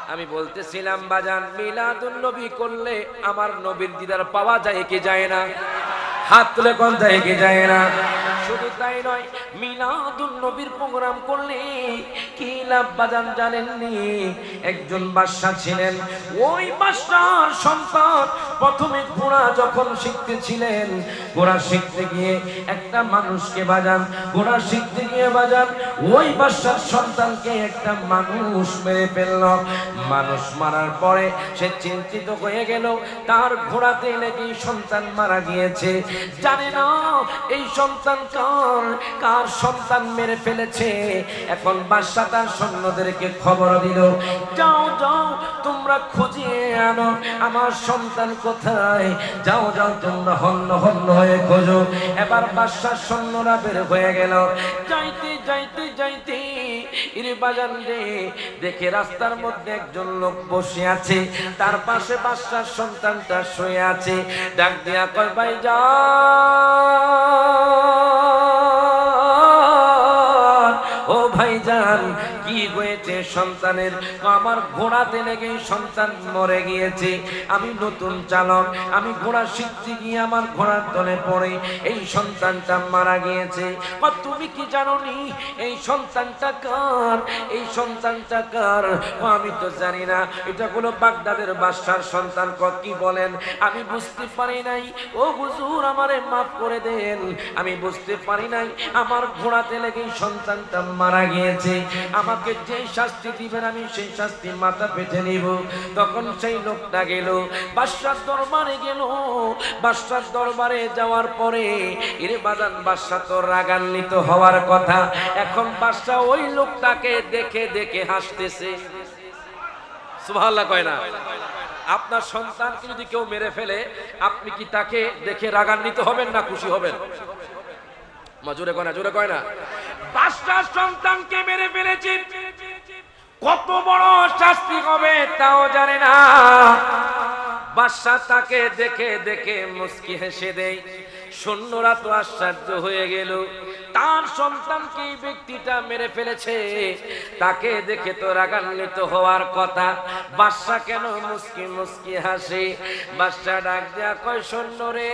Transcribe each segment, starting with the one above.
আমি বলতেছিলাম বাজান মিলাদুন নবী করলে আমার নবীর দিদার পাওয়া যায় কি যায় না? হাত তুলে কোন যায় কি যায় না? শুধু তাই নয়, মিলাদুন নবীর প্রোগ্রাম করলে কি লাভ বাজান জানেননি? একজন বাদশা ছিলেন, ওই বাদশার সন্তান প্রথমে ঘোড়া যখন শিখতেছিলেন, ঘোড়া শিখতে গিয়ে একটা মানুষকে বাজান, ঘোড়া শিখতে গিয়ে বাজান ওই বাদশার সন্তানকে একটা মানুষ মেরে ফেলল। মানুষ মারার পরে সে চিন্তিত হয়ে গেল, তার ঘোড়াতে নাকি সন্তান মারা গিয়েছে। জানে না এই সন্তান কার সন্তান মেরে ফেলেছে। এখন বাদশা তার সৈন্যদেরকে খবর দিল, যাও যাও তোমরা খুঁজিয়ে আনো আমার সন্তান কোথায়, যাও যাও তোমরা হন্য হন্য হয়ে খোঁজো। এবার বাদশার সৈন্যরা বের হয়ে গেল। যাইতে যাইতে যাইতে ইরে বাজান রে, দেখে রাস্তার মধ্যে একজন লোক বসে আছে, তার পাশে বাদশার সন্তানটা শুয়ে আছে। ডাক দিয়া কয়, ভাই যা ও ভাইজান কি হয়েছে সন্তানের? আমার ঘোড়াতে লেগে সন্তান মরে গিয়েছে। আমি নতুন চালক, আমি ঘোড়া শিখতে গিয়ে আমার ঘোড়ার তলে পড়ে এই সন্তানটা মারা গিয়েছে। তুমি কি জানো নি এই সন্তানটা কার? এই সন্তানটা কার? আমি তো জানি না, এটা কোনো বাগদাদের বাদশার সন্তান। কি বলেন? আমি বুঝতে পারি নাই। ও হুজুর আমারে মাফ করে দেন, আমি বুঝতে পারি নাই আমার ঘোড়াতে লেগে সন্তানটা মারা গিয়েছে। আমাকে যে শাস্তি দিবেন আমি সেই শাস্তি মাথা পেতে নিব। তখন সেই লোকটা গেল বাদশার দরবারে গেল। বাদশার দরবারে যাওয়ার পরে এরে বাজান বাদশা তো রাগান্বিত হওয়ার কথা। এখন বাদশা ওই লোকটাকে দেখে দেখে হাসতেছে। সুবহানাল্লাহ কয় না? আপনার সন্তানকে যদি কেউ মেরে ফেলে আপনি কি তাকে দেখে রাগান্বিত হবেন না খুশি হবেন? জোরে কয় না, জোরে কয় না? বাদশার সন্তানকে মেরে ফেলেছে, কত বড় শাস্তি হবে তাও জানে না। বাদশা তাকে দেখে দেখে মুস্কি হেসে দেয়। সৈন্যরা তো আশ্চর্য হয়ে গেল, তার সন্তানকে এই ব্যক্তিটা মেরে ফেলেছে, তাকে দেখে তো রাগান্বিত হওয়ার কথা। বাদশা কেন মুস্কি মুস্কি হাসে? বাদশা ডাক দেয়া কয়, সৈন্য রে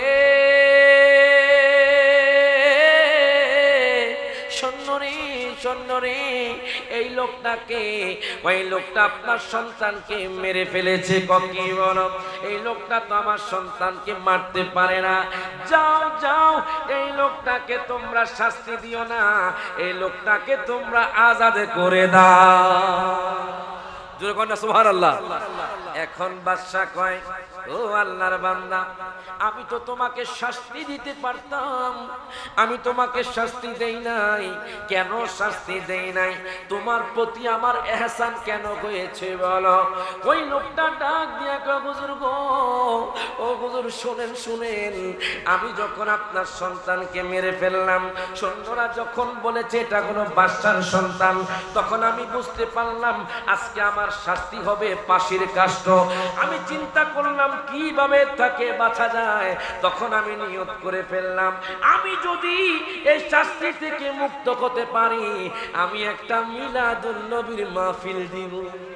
সৈন্যরে, এই লোকটাকে, ওই লোকটা আপনার সন্তানকে মেরে ফেলেছে। কি বলো? এই লোকটা তো আমার সন্তানকে মারতে পারে না। যাও যাও এই লোকটাকে তোমরা শাস্তি দিও না, এই লোকটাকে তোমরা আজাদ করে দাও। জোরে কন্যা সুবহানাল্লাহ। এখন বাদশা কয়, ও আল্লাহর বান্দা, আমি তো তোমাকে শাস্তি দিতে পারতাম, আমি তোমাকে শাস্তি দেই নাই। কেন শাস্তি দেই নাই? তোমার প্রতি আমার এহসান কেন হয়েছে বলো? ওই লোকটা ডাক দিয়া কয়, হুজুর গো, ও হুজুর শুনেন শুনেন, আমি যখন আপনার সন্তানকে মেরে ফেললাম, সৈন্যরা যখন বলেছে এটা কোনো বাদশার সন্তান, তখন আমি বুঝতে পারলাম আজকে আমার শাস্তি হবে ফাঁসির কাষ্ঠ। আমি চিন্তা করলাম কিভাবে তাকে বাঁচা যায়। তখন আমি নিয়ত করে ফেললাম, আমি যদি এই শাস্তি থেকে মুক্ত হতে পারি, আমি একটা মিলাদুন নবীর মাহফিল দিব।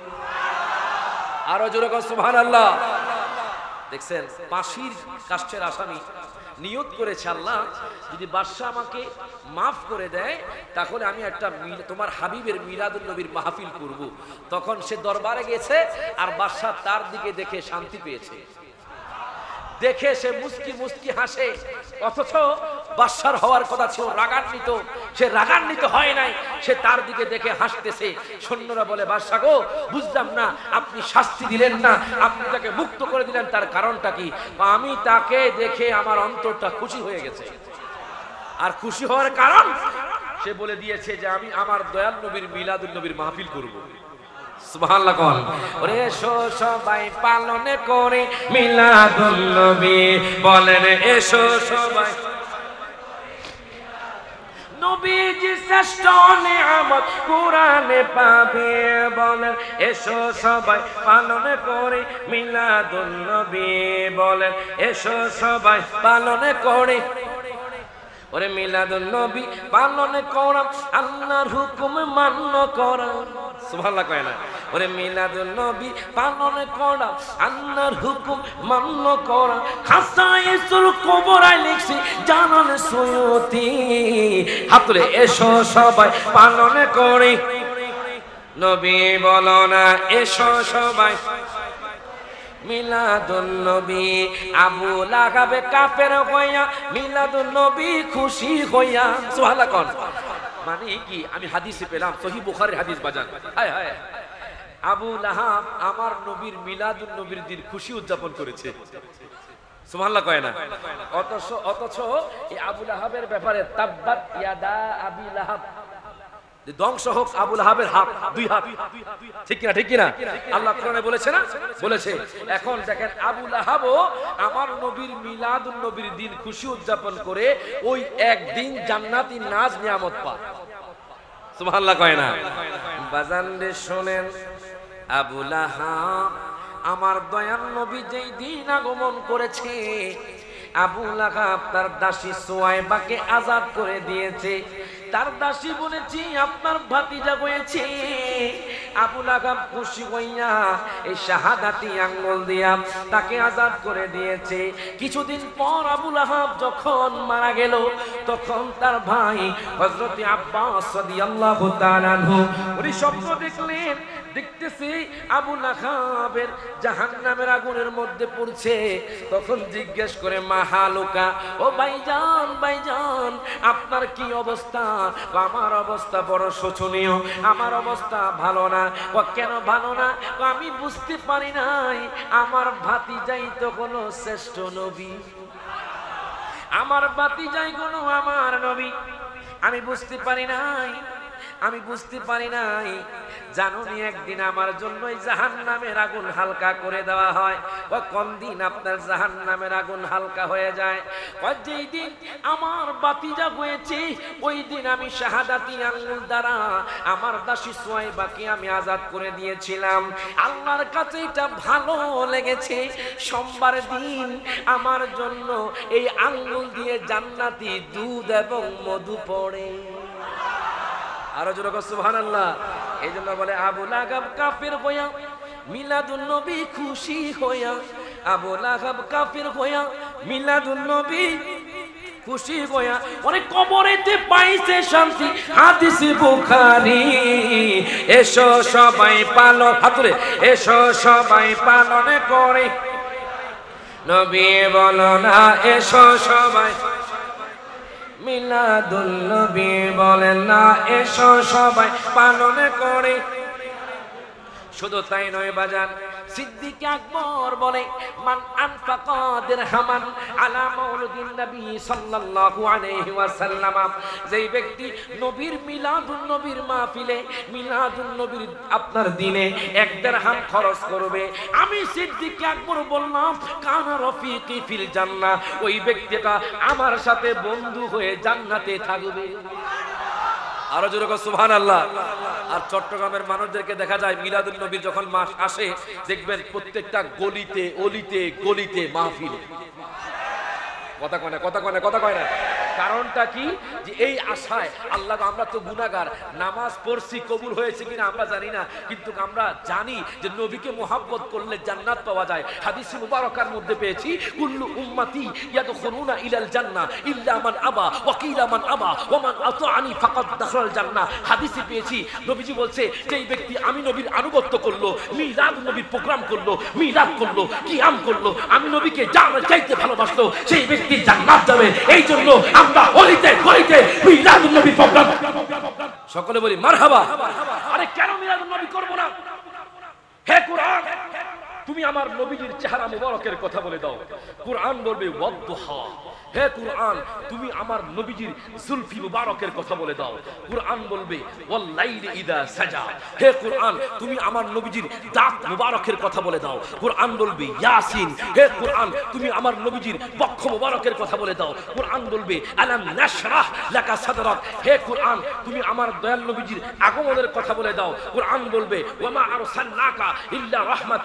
আরো জোরে সুবহানাল্লাহ। দেখছেন, ফাঁসির কাষ্ঠের আসামি নিয়ত করেছে, আল্লাহ যদি বাদশা আমাকে মাফ করে দেয় তাহলে আমি একটা তোমার হাবিবের মিলাদুন নবীর মাহফিল করব। তখন সে দরবারে গেছে আর বাদশা তার দিকে দেখে শান্তি পেয়েছে, দেখে সে মুস্কি মুস্কি হাসে। অথচ বাদশার হওয়ার কথা ছিল রাগান্বিত, সে রাগান্বিত হয় নাই, সে তার দিকে দেখে হাসতেছে। সৈন্যরা বলে, বাদশা গো, বুঝলাম না আপনি শাস্তি দিলেন না, আপনি তাকে মুক্ত করে দিলেন, তার কারণটা কি? আমি তাকে দেখে আমার অন্তরটা খুশি হয়ে গেছে। আর খুশি হওয়ার কারণ সে বলে দিয়েছে যে আমি আমার দয়াল নবীর মিলাদুন নবীর মাহফিল করব। সুবহানাল্লাহ কোন? ওরে এসো সবাই পালন করে মিলাদুন নবী, বলেন এসো সবাই। নবীজি শ্রেষ্ঠ নিয়ামত কোরআনে পাবে, বলেন এসো সবাই পালন করে মিলাদুন নবী, বলেন এসো সবাই পালন করে। ওরে মিলাদুন নবী পালন করা, আল্লাহর হুকুম মান্য করা। সুবহানাল্লাহ কয় না? ওরে মিলাদুন নবী পালন করা আল্লাহর হুকুম মান্য করা খাসায়েসুল কুবরায় লিখছি জানান সুয়ুতি হাত তুলে এসো সবাই পালন করি নবী বলো না এসো সবাই মিলাদুন নবী আবু লাহাবে কাফের হইয়া মিলাদুন নবী খুশি হইয়া সুবহানাল্লাহ কোন মানে কি আমি হাদিসে পেলাম সহিহ বুখারীর হাদিস বাজান হায় হায় আবু লাহাব আমার নবীর মিলাদুন নবীর দিন খুশি উদযাপন করেছে সুবহানাল্লাহ কয় না অথচ এই আবু লাহাবের ব্যাপারে তাব্বাত ইয়াদা আবি লাহাব ধ্বংস হোক আবু লাহাবের হাত দুই হাত ঠিক কিনা ঠিক কিনা আল্লাহ কোরআনে বলেছে না বলেছে এখন দেখেন আবু লাহাবও আমার নবীর মিলাদুন নবীর দিন খুশি উদযাপন করে ওই একদিন জান্নাতি নাজ নিয়ামত পায় সুবহানাল্লাহ কয় না বাজান রে শুনেন আবু লাহাব আমার দয়ার নবী যেই দিন আগমন করেছে আবু লাহাব তার দাসী সুয়াইবাকে আজাদ করে দিয়েছে তার দাসী বলেছি আপনার ভাতিজা হয়েছে আবু লাহাব খুশি হইয়া এই শাহাদাতি আঙ্গুল দিয়া তাকে আজাদ করে দিয়েছে কিছুদিন পর আবু লাহাব যখন মারা গেল তখন তার ভাই হযরত আব্বাস রাদিয়াল্লাহু তাআলা আনহু উনি স্বপ্ন দেখলেন দেখতেছি আবু লাহাবের জাহান্নামের আগুনের মধ্যে পড়ছে তখন জিজ্ঞেস করে মাহালুকা ও ভাইজান ভাইজান আপনার কি অবস্থা আমার অবস্থা বড় শোচনীয় আমার অবস্থা ভালো না কেন ভালো না আমি বুঝতে পারি নাই আমার ভাতিজাই তো কোনো শ্রেষ্ঠ নবী আমার ভাতিজাই কোনো আমার নবী আমি বুঝতে পারি নাই জানুনি একদিন আমার জন্যই জাহান্নামের আগুন হালকা করে দেওয়া হয় কোন দিন আপনার জাহান্নামের আগুন হালকা হয়ে যায় যেই দিন আমার ভাতিজা হয়েছে ওই দিন আমি শাহাদাতি আঙ্গুল দ্বারা আমার দাসী সুয়াইবাকে আমি আজাদ করে দিয়েছিলাম আল্লাহর কাছে এটা ভালো লেগেছে সোমবার দিন আমার জন্য এই আঙ্গুল দিয়ে জান্নাতি দুধ এবং মধু পড়ে আরো জোরে কও সুবহানাল্লাহ এইজন্য বলে আবু লাহাব কাফির হইয়া মিলাদুন নবী খুশি হইয়া আবু লাহাব কাফির হইয়া মিলাদুন নবী খুশি হইয়া অনেক কবরেতে পাইছে শান্তি হাদিস বুখারী এসো সবাই পালন হাতুরে এসো সবাই পালন করে নবী বলো না এসো সবাই মিলাদুন নবী বলেন না এসো সবাই পালন করে শুধু তাই নয় বাজান সিদ্দিক আকবর বলে মান আনফাকা দিরহামান আলা মাউলিদিন নবী সাল্লাল্লাহু আলাইহি ওয়াসাল্লাম যেই ব্যক্তি নবীর মিলাদুন নবীর মাহফিলে মিলাদুন নবীর আপনার দিনে এক দিরহাম খরচ করবে আমি সিদ্দিক আকবর বললাম কানা রফিকি ফিল জান্নাহ ওই ব্যক্তিটা আমার সাথে বন্ধু হয়ে জান্নাতে থাকবে আরো জোরে কও সুবহানাল্লাহ আর চট্টগ্রামের মানুষদেরকে দেখা যায় মিলাদুন নবী যখন মাস আসে দেখবেন প্রত্যেকটা গলিতে অলিতে গলিতে মাহফিল কথা কয় না কারণটা কি যে এই আশায় আল্লাহ আমরা তো গুনাহগার নামাজ পড়ছি কবুল হয়েছে কিনা আমরা জানি না কিন্তু আমরা জানি যে নবীকে মুহাব্বত করলে জান্নাত পাওয়া যায় হাদিসে মুবারাকার মধ্যে পেয়েছি কুল্লু উম্মতি ইয়াদখুলুনা ইলাল জান্নাহ ইল্লা মান আবা ওয়া কিলা মান আবা ওয়া মান আতাআনি ফাকাদ দাখালাল জান্নাহ হাদিসে পেয়েছি নবীজি বলছে যেই ব্যক্তি আমি নবীর আনুগত্য করলো মিলাদ নবীর প্রোগ্রাম করলো মিলাদ করলো কিয়াম করলো আমি নবীকে জান্নাত চাইতে ভালোবাসলো সেই ব্যক্তি জান্নাত যাবে এইজন্য আমরা অলিতে গলিতে মিলাদুন নবী প্রোগ্রাম সকলে বলি মারহাবা আরে কেন মিলাদুন নবী করব না হে কুরআন তুমি আমার নবীজির চেহারা মুবারকের কথা বলে দাও কুরআন বলবে ওয়াদুহা হে কুরআন তুমি আমার নবীজির জুলফি মুবারকের কথা বলে দাও কুরআন বলবে ওয়াল লাইলি ইযা সাজা হে কুরআন তুমি আমার নবীজির দাঁত মুবারকের কথা বলে দাও কুরআন বলবে ইয়াসিন হে কুরআন তুমি আমার নবীজির বক্ষ মুবারকের কথা বলে দাও কুরআন বলবে আলাম নাশরাহ লাকা সাদরাক হে কুরআন তুমি আমার দয়াল নবীজির আগমনের কথা বলে দাও কুরআন বলবে ওয়া মা আরসালনাকা ইল্লা রাহমাতাল লিল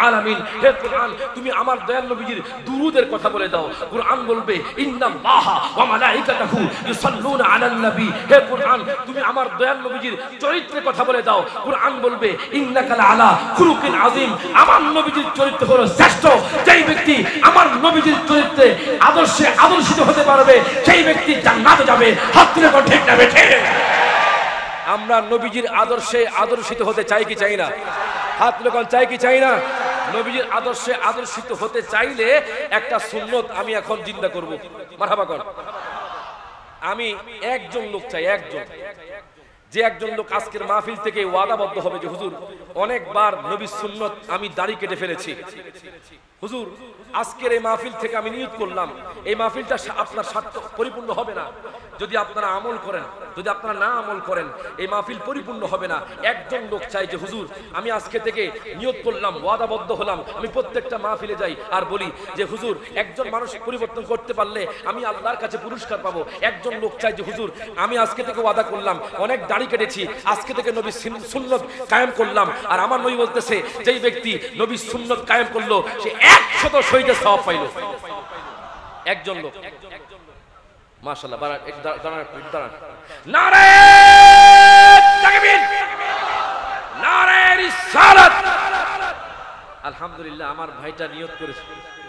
আলামিন, হে কুরআন তুমি আমার দয়াল নবীজির দুরূদের কথা বলে দাও। কুরআন বলবে ইন্নাল্লাহা ওয়া মালাইকাতাহু ইউসাল্লুনা আলান নবী, হে কুরআন তুমি আমার দয়াল নবীজির চরিত্রের কথা বলে দাও। কুরআন বলবে ইন্নাকা লাআলা খুলুকিন আযীম, আমার নবীজির চরিত্র হলো শ্রেষ্ঠ। যেই ব্যক্তি আমার নবীজির চরিত্রে আদর্শে আদর্শিত হতে পারবে সেই ব্যক্তি জান্নাতে যাবে। হাত তুলে কোন ঠিক না বেঠে? আমরা নবীজির আদর্শে আদর্শিত হতে চাই কি চাই না? হাত তুলে কোন চাই কি চাই না? নবীজির আদর্শে আদর্শিত হতে চাইলে একটা সুন্নত আমি এখন জিন্দা করব। মারহাবা কর। আমি একজন লোক চাই, একজন, যে একজন লোক আজকের মাহফিল থেকে ওয়াদাবদ্ধ হবে যে হুজুর অনেকবার নবীর সুন্নত আমি দাড়ি কেটে ফেলেছি, হুজুর আজকের এই মাহফিল থেকে আমি নিয়ত করলাম এই মাহফিলটা আপনার স্বার্থ পরিপূর্ণ হবে না যদি আপনারা আমল করেন, যদি আপনারা না আমল করেন এই মাহফিল পরিপূর্ণ হবে না। একজন লোক চাই যে হুজুর আমি আজকে থেকে নিয়ত করলাম, ওয়াদাবদ্ধ হলাম, আমি প্রত্যেকটা মাহফিলে যাই আর বলি যে হুজুর একজন মানুষ পরিবর্তন করতে পারলে আমি আল্লাহর কাছে পুরস্কার পাবো। একজন লোক চাই যে হুজুর আমি আজকে থেকে ওয়াদা করলাম, অনেক দাড়ি কেটেছি, আজকে থেকে নবীর সুন্নত কায়েম করলাম। আর আমার নবী বলতেছে যেই ব্যক্তি নবীর সুন্নত কায়েম করলো সে 100 শহীদের সওয়াব পাইল। একজন লোক, মাশাআল্লাহ। দাঁড়ান, নারে তাকবীর, নারে রিসালাত। আলহামদুলিল্লাহ আমার ভাইটা নিয়ত করেছে।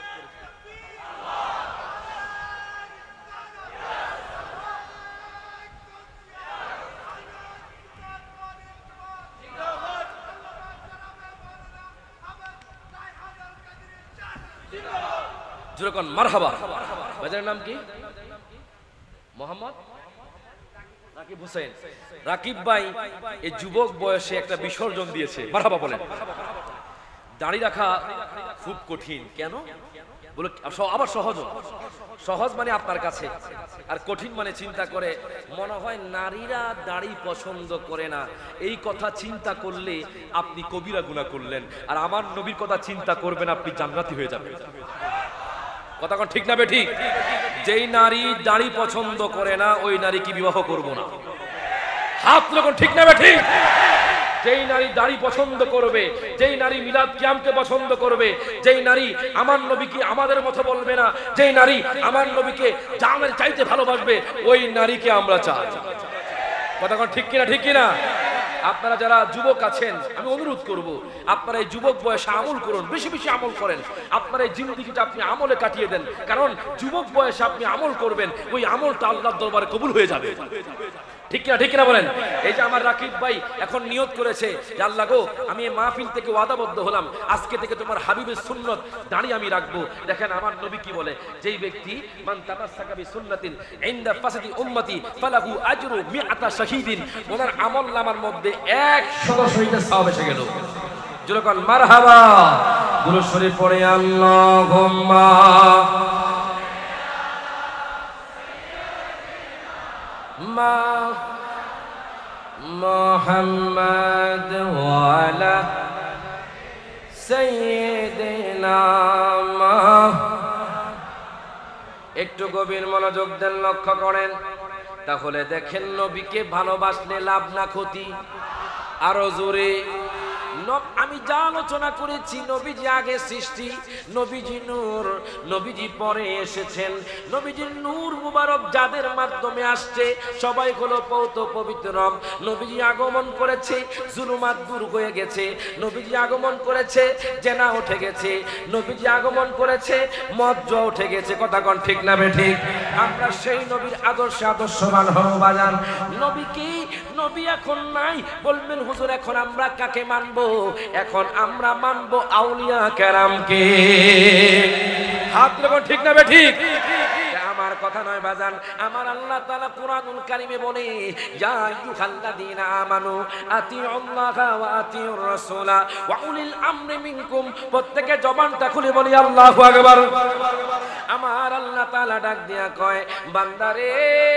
যেরকম মারহাবা। ভাইজানের নাম কি? মোহাম্মদ রাকিব হোসেন। রাকিব ভাই এই যুবক বয়সে একটা বিসর্জন দিয়েছে। মারহাবা বলেন। দাড়ি রাখা খুব কঠিন, কেন বলে আবার সহজ। সহজ মানে আপনার কাছে, আর কঠিন মানে চিন্তা করে মনে হয় নারীরা দাড়ি পছন্দ করে না। এই কথা চিন্তা করলে আপনি কবিরা গুনাহ করলেন, আর আমার নবীর কথা চিন্তা করবেন আপনি জান্নাতি হয়ে যাবেন। কথা কোন ঠিক না বে ঠিক? যেই নারী দাড়ি পছন্দ করে না ওই নারী কি বিবাহ করব না? হাত যখন ঠিক না বে ঠিক? যেই নারী দাড়ি পছন্দ করবে, যেই নারী মিলাদ কিয়ামকে পছন্দ করবে, যেই নারী আমার নবীকে আমাদের মতো বলবে না, যেই নারী আমার নবীকে জানের চাইতে ভালোবাসবে ওই নারীকে আমরা চাই। কথা কোন ঠিক কিনা? ঠিক কিনা? আপনারা যারা যুবক আছেন আমি অনুরোধ করব আপনারা এই যুবক বয়সে আমল করুন, বেশি বেশি আমল করেন। আপনার এই জিন্দেগিটা আপনি আমলে কাটিয়ে দেন, কারণ যুবক বয়সে আপনি আমল করবেন ওই আমলটা আল্লাহর দরবারে কবুল হয়ে যাবে। ঠিক কিনা? ঠিক কিনা বলেন? এই যে আমার রাকিব ভাই এখন নিয়ত করেছে যে আল্লাহ গো আমি এই মাহফিল থেকে ওয়াদাবদ্ধ হলাম, আজকে থেকে তোমার হাবিবের সুন্নত দাঁড়িয়ে আমি রাখবো। দেখেন আমার নবী কি বলে, যেই ব্যক্তি মান তামাসসাকা বিসুন্নাতিন ইনদা ফাসাদি উম্মতি ফালাহু আজরু মিআতা শাহীদিন, ওনার আমলনামার মধ্যে 100 শহীদের সওয়াব এসে গেল। যেরকম মারহাবা দুরূদ শরীফ পড়ে আল্লাহুম্মা মুহাম্মদ ওয়া আলা সাইয়্যিদিনা। একটু গভীর মনোযোগ দেন, লক্ষ্য করেন, তাহলে দেখেন নবীকে ভালোবাসলে লাভ না ক্ষতি? আরো জোরে। আমি যা আলোচনা করেছি নবীজি আগে সৃষ্টি, নবীজি নূর, নবীজি পরে এসেছেন। নবীজির নূর মুবারক যাদের মাধ্যমে আসছে সবাই হলো পৌত পবিত্র। নবীজি আগমন করেছে, জুলুমাত দূর হয়ে গেছে। নবীজি আগমন করেছে, জেনা উঠে গেছে। নবীজি আগমন করেছে, মদ জুয়া উঠে গেছে। কথা কোন ঠিক না বে ঠিক? আমরা সেই নবীর আদর্শে আদর্শবান হব বাজান। নবী কি? নবী এখন নাই। বলবেন হুজুর এখন আমরা কাকে মানব? এখন আমরা মানবো আউলিয়া কেরামকে। হাত লাগান ঠিক না বে ঠিক? আমার কথা নয় বাজান, আমার আল্লাহ তাআলা কুরআনুল কারীমে বলে ইয়া আইয়ুহাল্লাযীনা আমানু আতিউল্লাহা ওয়া আতিউর রাসূলা ওয়া উলিল আমরি মিনকুম। প্রত্যেকে জবানটা খুলে বলি আল্লাহু আকবার। আমার আল্লাহ তাআলা ডাক দিয়া কয় বান্দারে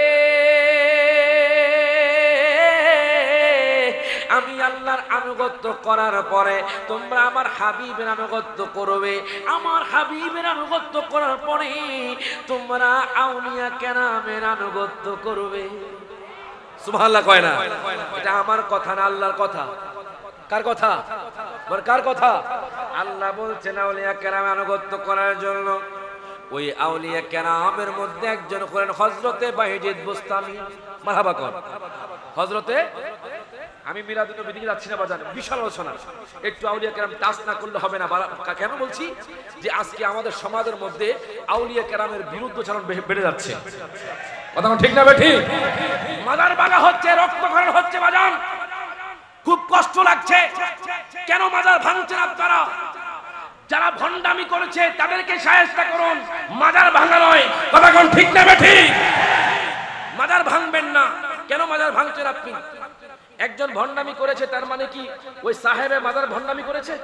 আমি আল্লাহর আনুগত্য করার পরে তোমরা আমার হাবিবের আনুগত্য করবে। আমার হাবিবের আনুগত্য করার পরে তোমরা আউলিয়া কেরামের আনুগত্য করবে। সুবহানাল্লাহ কয় না? এটা আমার কথা না, আল্লাহর কথা। কার কথা? কার কথা? আল্লাহ বলছেন আউলিয়া কেরাম আনুগত্য করার জন্য। ওই আউলিয়া কেরামের মধ্যে একজন হলেন হযরতে বাইজিদ বুস্তামি। মারহাবা কোন হযরতে, আমি মিলাদুন নবী দিকে যাচ্ছি না বাজান, বিশাল আলোচনা, একটু আউলিয়া কেরাম টাচ না করলে হবে না। কেন বলছি যে আজকে আমাদের সমাজের মধ্যে আউলিয়া কেরামের বিরুদ্ধাচরণ বেড়ে যাচ্ছে। কথা ঠিক না ঠিক? মাজার ভাঙা হচ্ছে, রক্তক্ষরণ হচ্ছে বাজান, খুব কষ্ট লাগছে। কেন মাজার ভাঙছেন আপনারা? যারা ভণ্ডামি করেছে তাদেরকে শায়েস্তা করুন, মাজার ভাঙা নয়। কথা কোন ঠিক না ঠিক? মাজার ভাঙবেন না। কেন মাজার ভাঙছেন আপনি? একজন ভণ্ডামি করেছে তার মানে কি ওই সাহেবে মাজার ভণ্ডামি করেছে?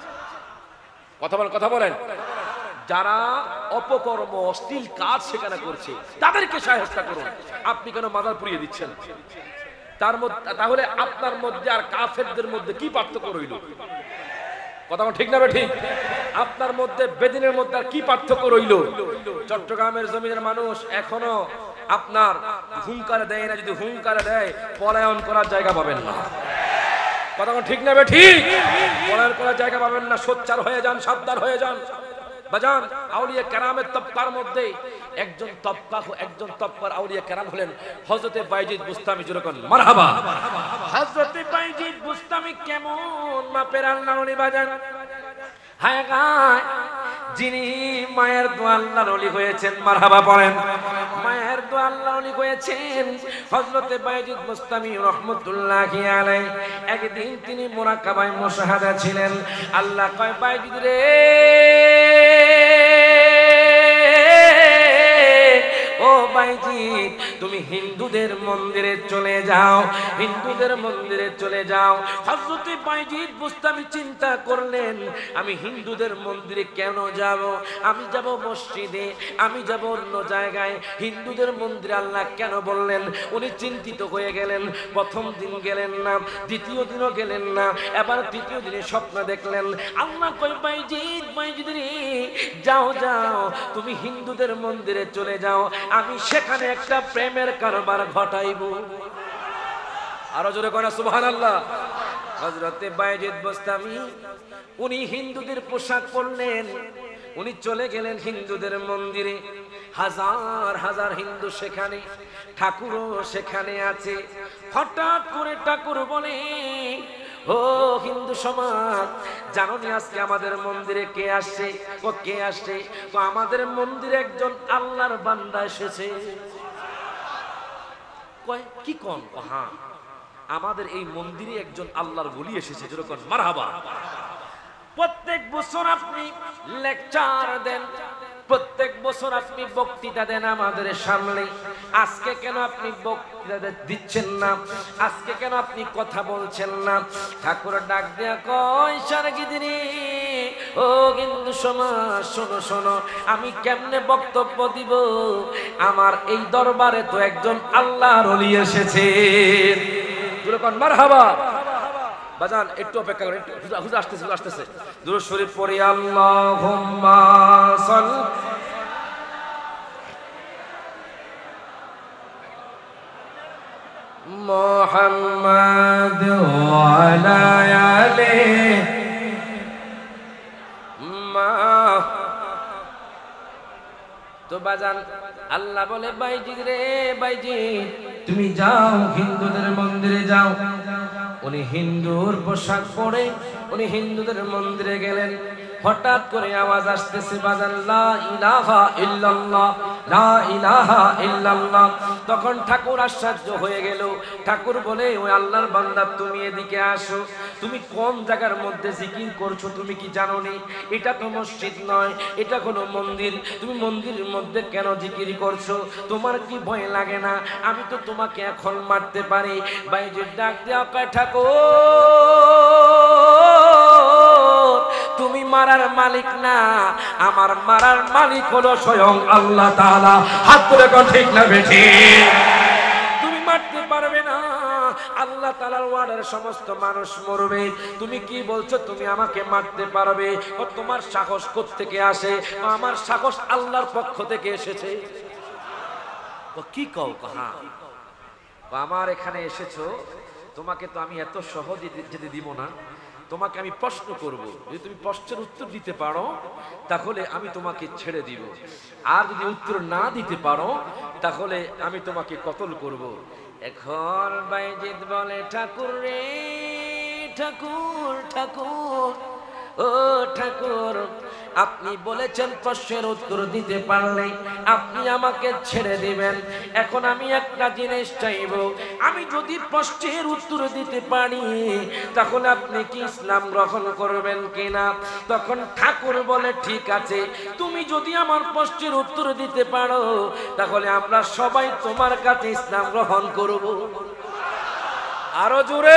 কথা বলেন। যারা অপকর্ম অশ্লীল কাজ সেখানে করছে তাদেরকে শায়েস্তা করুন। আপনি কেন মাজার পুড়িয়ে দিচ্ছেন? তাহলে আপনার মধ্যে আর কাফেরদের মধ্যে কি পার্থক্য রইল? কথা ঠিক না ঠিক? আপনার মধ্যে বেদিনের মধ্যে আর কি পার্থক্য রইল? চট্টগ্রামের জমিনের মানুষ এখনো আপনার হুঙ্কারে দেয় না। যদি হুঙ্কারে দেয় পলায়ন করার জায়গা পাবেন না। কথা ঠিক না ঠিক? পলায়ন করার জায়গা পাবেন না। সোচ্চার হয়ে যান, সাবধান হয়ে যান বাজান। আউলিয়া কেরামের তবকার মধ্যে একজন তবকার আউলিয়া কেরাম হলেন হযরতে বাইজিদ বুস্তামি। যেরকম মারহাবা। হযরতে বাইজিদ বুস্তামি কেমন মাপের আল্লাহর ওলি বাজান? হায় গায়, যিনি মায়ের দোয়া আল্লাহর ওলি হয়েছেন। মারহাবা পড়েন। মায়ের দোয়া আল্লাহর ওলি হয়েছেন হযরতে বাইজিদ বুস্তামি রাহমাতুল্লাহি আলাইহি। একদিন তিনি মুরাকাবায় মুশাহাদা ছিলেন। আল্লাহ কয়, বাইজিদ রে, ও বাইজিদ, তুমি হিন্দুদের মন্দিরে চলে যাও, হিন্দুদের মন্দিরে চলে যাও। হযরতে বাইজিদ বুস্তামি চিন্তা করলেন, আমি হিন্দুদের মন্দিরে কেন যাব? আমি যাব মসজিদে, আমি যাব অন্য জায়গায়। হিন্দুদের মন্দিরে আল্লাহ কেন বললেন? উনি চিন্তিত হয়ে গেলেন। প্রথম দিন গেলেন না, দ্বিতীয় দিনও গেলেন না, এবার তৃতীয় দিনে স্বপ্ন দেখলেন। আল্লাহ কয়, বাইজিদ রে, যাও যাও, তুমি হিন্দুদের মন্দিরে চলে যাও, আমি সেখানে একটা প্রেমের কারবার ঘটাইব। আরো জোরে করা সুবহানাল্লাহ। হযরতে বাইজিদ বুস্তামি উনি হিন্দুদের পোশাক পরলেন, উনি চলে গেলেন হিন্দুদের মন্দিরে। হাজার হাজার হিন্দু সেখানে, ঠাকুরও সেখানে আছে। হঠাৎ করে ঠাকুর বলে, ও হিন্দু সমাজ, জানো নি আজকে আমাদের মন্দিরে কে আসছে? ও কে আসছে? তো আমাদের মন্দিরে একজন আল্লাহর বান্দা এসেছে। কয় কি কোন? হ্যাঁ, আমাদের এই মন্দিরে একজন আল্লাহর ওলি এসেছে। যেরকম মারহাবা। প্রত্যেক বছর আপনি লেকচার দেন, প্রত্যেক বছর আপনি বক্তৃতা দেন আমাদের সামনে। আজকে কেন আপনি বক্তৃতা দিচ্ছেন না? আজকে কেন আপনি কথা বলছেন না? ঠাকুর ডাক দেয়া কয়, সারগিদিনী, ও হিন্দু সমাজ, শোনো শোনো, আমি কেমনে বক্তব্য দিব? আমার এই দরবারে তো একজন আল্লাহর ওলি এসেছে। মারহাবা বাজান, একটু অপেক্ষা করেন, হুজুর আসতেছে। দুরূদ শরীফ পড়ি। আল্লাহুম্মা সাল্লি মুহাম্মাদ ওয়া আলা আলিহি মা। তো বাজান, আল্লাহ বলে, বাইজিদ রে, বাইজিদ, তুমি যাও হিন্দুদের মন্দিরে যাও। উনি হিন্দুর পোশাক পরে উনি হিন্দুদের মন্দিরে গেলেন। হঠাৎ করে আওয়াজ আসতেছে বাজান, লা ইলাহা ইল্লাল্লাহ, লা ইলাহা ইল্লাল্লাহ। তখন ঠাকুর আশ্চর্য হয়ে গেল। ঠাকুর বলে, ওই আল্লাহর বান্দা, তুমি এদিকে আসো। তুমি কোন জায়গার মধ্যে জিকির করছো তুমি কি জানো নি? এটা তো মসজিদ নয়, এটা কোনো মন্দির। তুমি মন্দিরের মধ্যে কেন জিকির করছো? তোমার কি ভয় লাগে না? আমি তো তোমাকে এখন মারতে পারি। বাইজিদ ডাক দেয়া কয়, ঠাকুর, তুমি মারার মালিক না, আমার মারার মালিক হলো স্বয়ং আল্লাহ তাআলা। হাত তুলে কোন ঠিক না বেঠি? তুমি মারতে পারবে না, আল্লাহ তাআলার ওয়ার্ডের সমস্ত মানুষ মরবে। তুমি কি বলছো তুমি আমাকে মারতে পারবে? ও তোমার সাহস কোত্থেকে আসে? আমার সাহস আল্লাহর পক্ষ থেকে এসেছে। ও কি কও? হ্যাঁ, আমার এখানে এসেছো, তোমাকে তো আমি এত সহজে যেতে দিব না। তোমাকে আমি প্রশ্ন করব, যদি তুমি প্রশ্নের উত্তর দিতে পারো তাহলে আমি তোমাকে ছেড়ে দিব, আর যদি উত্তর না দিতে পারো তাহলে আমি তোমাকে কতল করব। এখন বাইজিদ বলে, ঠাকুর রে ঠাকুর, ঠাকুর ও ঠাকুর, আপনি বলেছেন প্রশ্নের উত্তর দিতে পারলে আপনি আমাকে ছেড়ে দিবেন। এখন আমি একটা জিনিস চাইব, আমি যদি প্রশ্নের উত্তর দিতে পারি তাহলে আপনি কি ইসলাম গ্রহণ করবেন কিনা? তখন ঠাকুর বলে, ঠিক আছে, তুমি যদি আমার প্রশ্নের উত্তর দিতে পারো তাহলে আমরা সবাই তোমার কাছে ইসলাম গ্রহণ করব। আরো জোরে।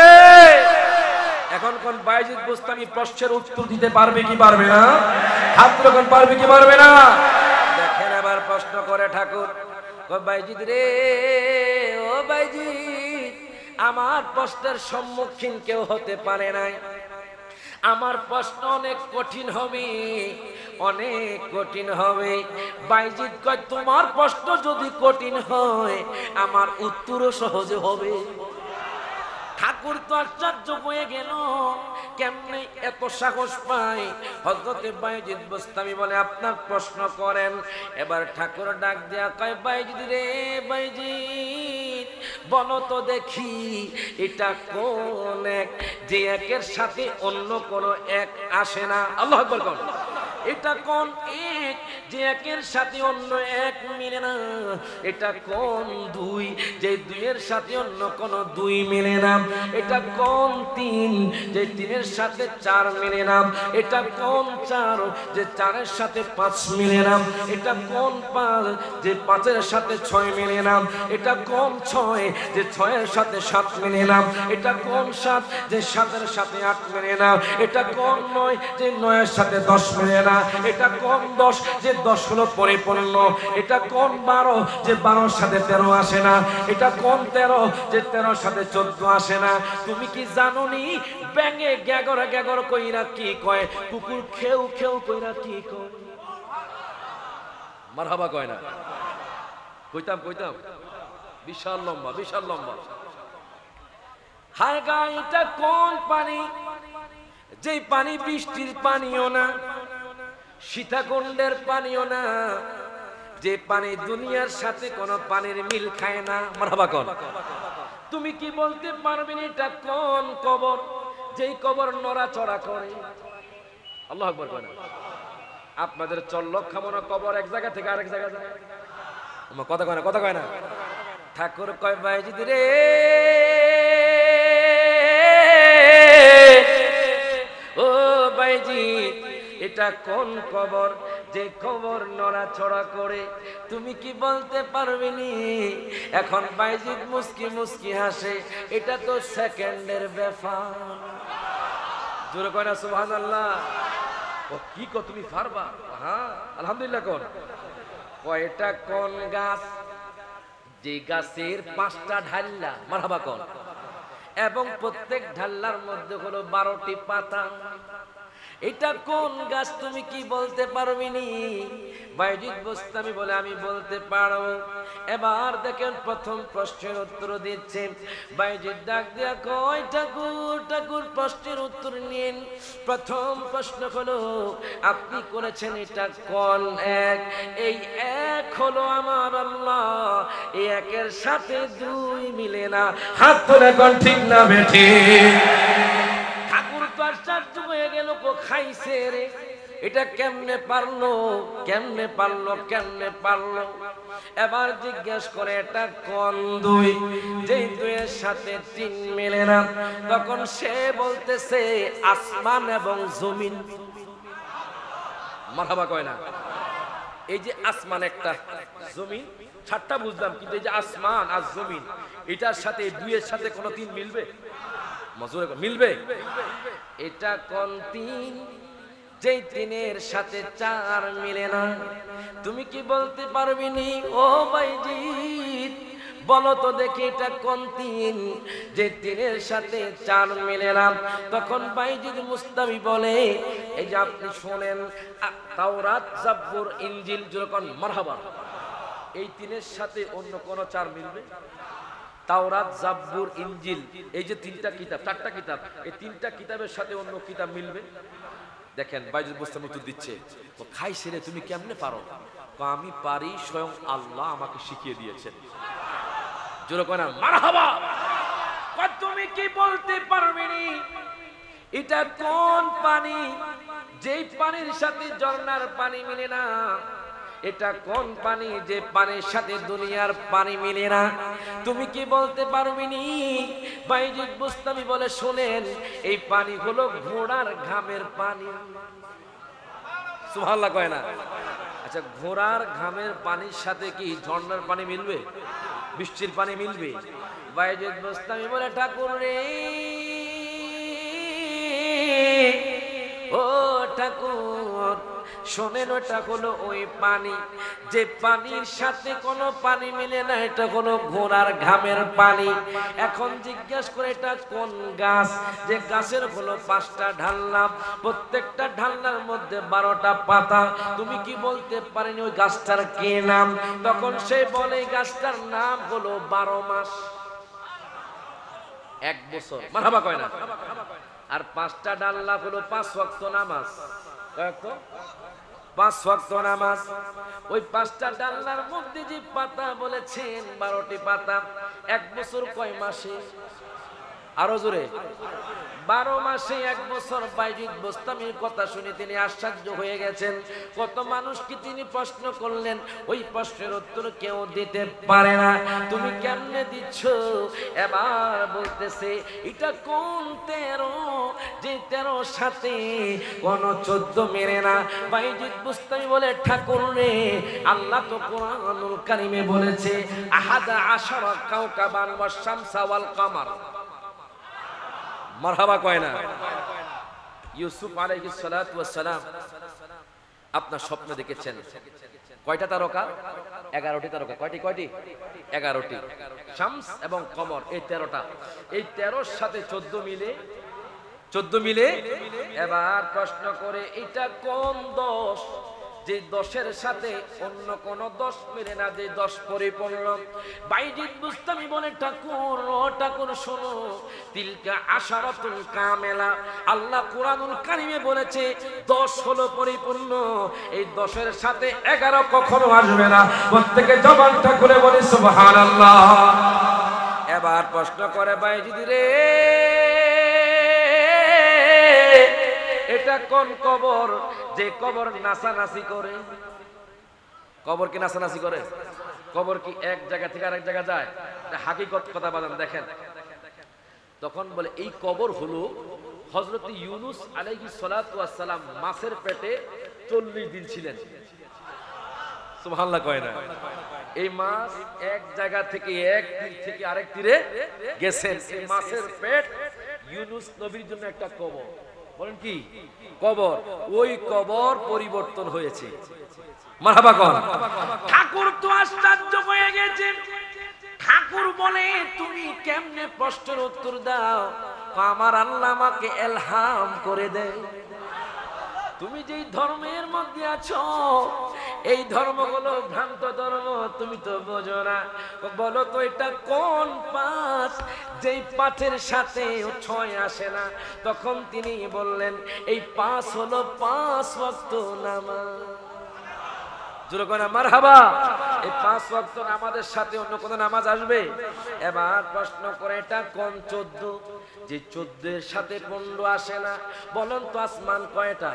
এখন কোন বাইজিদ বুস্তামি প্রশ্নের উত্তর দিতে পারবে কি পারবে না? হাত যখন পারবে কি পারবে না? দেখেন এবার প্রশ্ন করে ঠাকুর, বাইজিদ রে ও বাইজিদ, আমার প্রশ্নের সম্মুখীন কেউ হতে পারে নাই, আমার প্রশ্ন অনেক কঠিন হবে, অনেক কঠিন হবে। বাইজিদ কয়, তোমার প্রশ্ন যদি কঠিন হয় আমার উত্তরও সহজ হবে। ঠাকুর তো আশ্চর্য হয়ে গেল, কেমনে এত সাহস পায়? হযরতে বাইজিদ বুস্তামি বলে, আপনার প্রশ্ন করেন। এবার ঠাকুর ডাক দেয়া কয়, বাইজিদ রে বাইজিদ, বলো তো দেখি এটা কোন এক যে একের সাথে অন্য কোন এক আসে না? আল্লাহু আকবার কোন? এটা কোন এক যে একের সাথে অন্য এক মিলে না? এটা কোন দুই যে দুইয়ের সাথে অন্য কোন দুই মিলে না? এটা কোন তিন যে তিনের সাথে চার মিলে না? এটা কোন চার যে চারের সাথে পাঁচ মিলে না? এটা কোন পাঁচ যে পাঁচের সাথে ছয় মিলে না? এটা কোন ছয় যে ছয়ের সাথে সাত মিলে না? এটা কোন সাত যে সাতের সাথে আট মিলে না? এটা কোন নয় যে নয়ের সাথে 10 মিলে না? এটা কোন 10 যে 10 হলো পরিপূর্ণ? এটা কোন 12 যে 12 সাথে 13 আসে না? এটা কোন 13 যে 13 সাথে 14 আসে না? তুমি কি জানো নি ব্যাঙে গ্যাগর গ্যাগর কইরা কি কয়, কুকুর খেউ খেউ কইরা কি কয়? মারহাবা কয় না? কইতাম কইতাম, বিশাল লম্বা, বিশাল লম্বা। হায় গা, এটা কোন পানি যে পানি বৃষ্টির পানিও না, সীতাকুণ্ডের পানিও না, যে পানি দুনিয়ার সাথে কোন পানির মিল খায় না? মারহাবা কোন? তুমি কি বলতে পারবেন এটা কোন কবর যেই কবর নড়াচড়া করে? আল্লাহু আকবার কোন? আপনাদের চল্লক্ষামনা কবর এক জায়গা থেকে আরেক জায়গা যায়। আমার কথা কয় না, কথা কয় না। ঠাকুর কয়, বাইজিদ রে ও বাইজিদ, এটা কোন কবর যে কবর নড়াচড়া করে? তুমি কি বলতে পারবে নি? এখন বাইজিদ মুস্কি মুস্কি হাসে, এটা তো সেকেন্ডের ব্যাপার। জোরে কয় না সুবহানাল্লাহ? ও কি কো, তুমি পারবা? হ্যাঁ আলহামদুলিল্লাহ। কোন কয়, এটা কোন গাছ যে গাছের 5টা ঢাল্লা? মারহাবা কোন? এবং প্রত্যেক ঢাল্লার মধ্যে হলো 12টি পাতা। এটা কোন গাছ তুমি কি বলতে পারবিনি? বাইজিদ বুস্তামি বলে, আমি বলতে পারবো। এবার দেখেন প্রথম প্রশ্নের উত্তর দিচ্ছে। বাইজিদ ডাক দিয়া কয়, ঠাকুর ঠাকুর প্রশ্নের উত্তর নিন। প্রথম প্রশ্ন হলো, আপনি করেছেন এটা কোন এক? এই এক হলো আমার আল্লাহ, এই একের সাথে দুই মিলে না। হাত তুলে কোন ঠিক না বেঠি? ঠাকুর তো আশ্চর্য হয়ে গেল, কো খাইছে রে, এটা কেমনে পারলো, কেমনে পারলো, কেমনে পারলো? এবার জিজ্ঞেস করে, এটা কোন দুই যেই দুইয়ের সাথে তিন মিলে না? তখন সে বলতেছে, আসমান এবং জমিন। মারহাবা কয় না? এই যে আসমান একটা, জমিন 4টা বুঝলাম, কিন্তু এই যে আসমান আর জমিন, এটার সাথে দুইয়ের সাথে কোনো তিন মিলবে? মিলবে? এটা কোন তিন যেই তিনের সাথে চার মিলে না? তুমি কি বলতে পারবিনি? ও বাইজিদ বলো তো দেখি এটা কোন তিন যে তিনের সাথে চার মিলে না? তখন বাইজিদ মুস্তামি বলে, এই যে আপনি শোনেন, তাওরাত, জাবুর, ইনজিল, যখন মারহাবা, এই তিনের সাথে অন্য কোন চার মিলবে? তাওরাত, জাবুর, ইনজিল, এই যে তিনটা কিতাব, চারটা কিতাব, এই তিনটা কিতাবের সাথে অন্য কিতাব মিলবে? দেখেন বাইজুল বুস্তামি উত্তর দিচ্ছে, ও খাই ছেলে তুমি কেমনে পারো? আমি পারি, স্বয়ং আল্লাহ আমাকে শিখিয়ে দিয়েছেন। জোরে কয় না মারহাবা। তুমি কি বলতে পারবেনি এটা কোন পানি, যেই পানির সাথে ঝর্ণার পানি মিলে না? এটা কোন পানি যে পানির সাথে দুনিয়ার পানি মিলে না? তুমি কি বলতে পারবেনি? বাইজিদ বুস্তামি বলে, শুনেন, এই পানি হলো ঘোড়ার ঘামের পানি। সুবহানাল্লাহ কয় না? আচ্ছা, ঘোড়ার ঘামের পানির সাথে কি ঝর্ণার পানি মিলবে? বৃষ্টির পানি মিলবে? বাইজিদ বুস্তামি বলে, ঠাকুর রে, ও ঠাকুর শোনেন, ওটা হলো ওই পানি যে পানির সাথে কোনো পানি মিলে না, এটা হলো ঘোড়ার ঘামের পানি। এখন জিজ্ঞাসা করে এটা কোন গাছ, যে গাছের হলো 5টা ঢালনা, প্রত্যেকটা ঢালনার মধ্যে 12টা পাতা। তুমি কি বলতে পারেনি ওই গাছটার কি নাম? তখন সে বলে গাছটার নাম হলো 12 মাস, 1 বছর। মারহাবা কয় না? আর 5টা ডালনা হলো 5 ওয়াক্ত নামাজ। কয় ওয়াক্ত? 5 ওয়াক্ত নামাজ। ওই 5টা ডালনার মধ্যে যে পাতা বলেছেন 12টি পাতা, 1 বছর কয় মাসে? আরো জোরে, 12 মাসে 1 বছর। বাইজিদ বুস্তামির কথা শুনে তিনি আশ্চর্য হয়ে গেছেন। কত মানুষকে তিনি প্রশ্ন করলেন, ওই প্রশ্নের উত্তর কেউ দিতে পারে না। তুমি কেমনে দিচ্ছ? এবার বলতেছে, এটা কোন 13, যে 13 সাথে কোন 14 মেরে না। বাইজিদ বুস্তামি বলে, ঠাকুর রে, আল্লাহ তো কোরআনুল কারীমে বলেছে, আহাদা আশারা কাওকাবান ওয়াশ শামসা ওয়াল কামার। মারহাবা কয় না? ইউসুফ আলাইহিস সালাতু ওয়াস সালাম আপনার স্বপ্নে দেখেছেন কয়টা তারকা? 11টি তারকা। কয়টি? 11টি। শামস এবং কমর, এই 13টা। এই 13র সাথে 14 মিলে। এবার প্রশ্ন করে, এটা কোন 10, যে 10-এর সাথে অন্য কোন 10 মিলে না, যে 10 পরিপূর্ণ। বাইজিদ বুস্তামি বলে, ঠাকুর, ও ঠাকুর শোনো, তিলকা আশারাতুল কামেলা। আল্লাহ কুরআনুল কারীমে বলেছে 10 হলো পরিপূর্ণ, এই 10-এর সাথে 11 কখনো আসবে না। প্রত্যেকে জবানটা খুলে বলে সুবহানাল্লাহ। এবার প্রশ্ন করে, বাইজিদ রে, এটা কোন কবর, যে কবর নাচানাচি করে? কবর কি নাচানাচি করে? কবর কি এক জায়গা থেকে আরেক জায়গা যায়? হাকিকত কথা বলেন, দেখেন। তখন বলে, এই কবর হলো হযরত ইউনূস আলাইহিস সালাতু ওয়াস সালাম মাছের পেটে 40 দিন ছিলেন। সুবহানাল্লাহ কয় না? এই মাছ এক জায়গা থেকে এক তীর থেকে আরেক তীরে গেছেন। এই মাছের পেট ইউনূস নবীর জন্য একটা কবর। বলেন কি কবর? ওই কবর পরিবর্তন হয়েছে। মারহাবা কর। ঠাকুর তো আশ্চর্য হয়ে গেছে। ঠাকুর বলে, তুমি কেমনে প্রশ্নের উত্তর দাও? আমার আল্লাহ আমাকে ইলহাম করে দেয়। তুমি যেই ধর্মের মধ্যে আছো, এই ধর্মগুলো ভ্রান্ত ধর্ম, তুমি তো বোঝো না। বলো তো এটা কোন পাঁচ, যেই পাঁচের সাথে 6 আসে না? তখন তিনি বললেন, এই 5 হলো 5 ওয়াক্ত নামাজ। জোরে কয় না মারহাবা। এই 5 ওয়াক্ত নামাজের সাথে অন্য কোন নামাজ আসবে? এবার প্রশ্ন করে, এটা কোন 14, যে 14 এর সাথে 15 আসে না? বলেন তো আসমান কয়টা?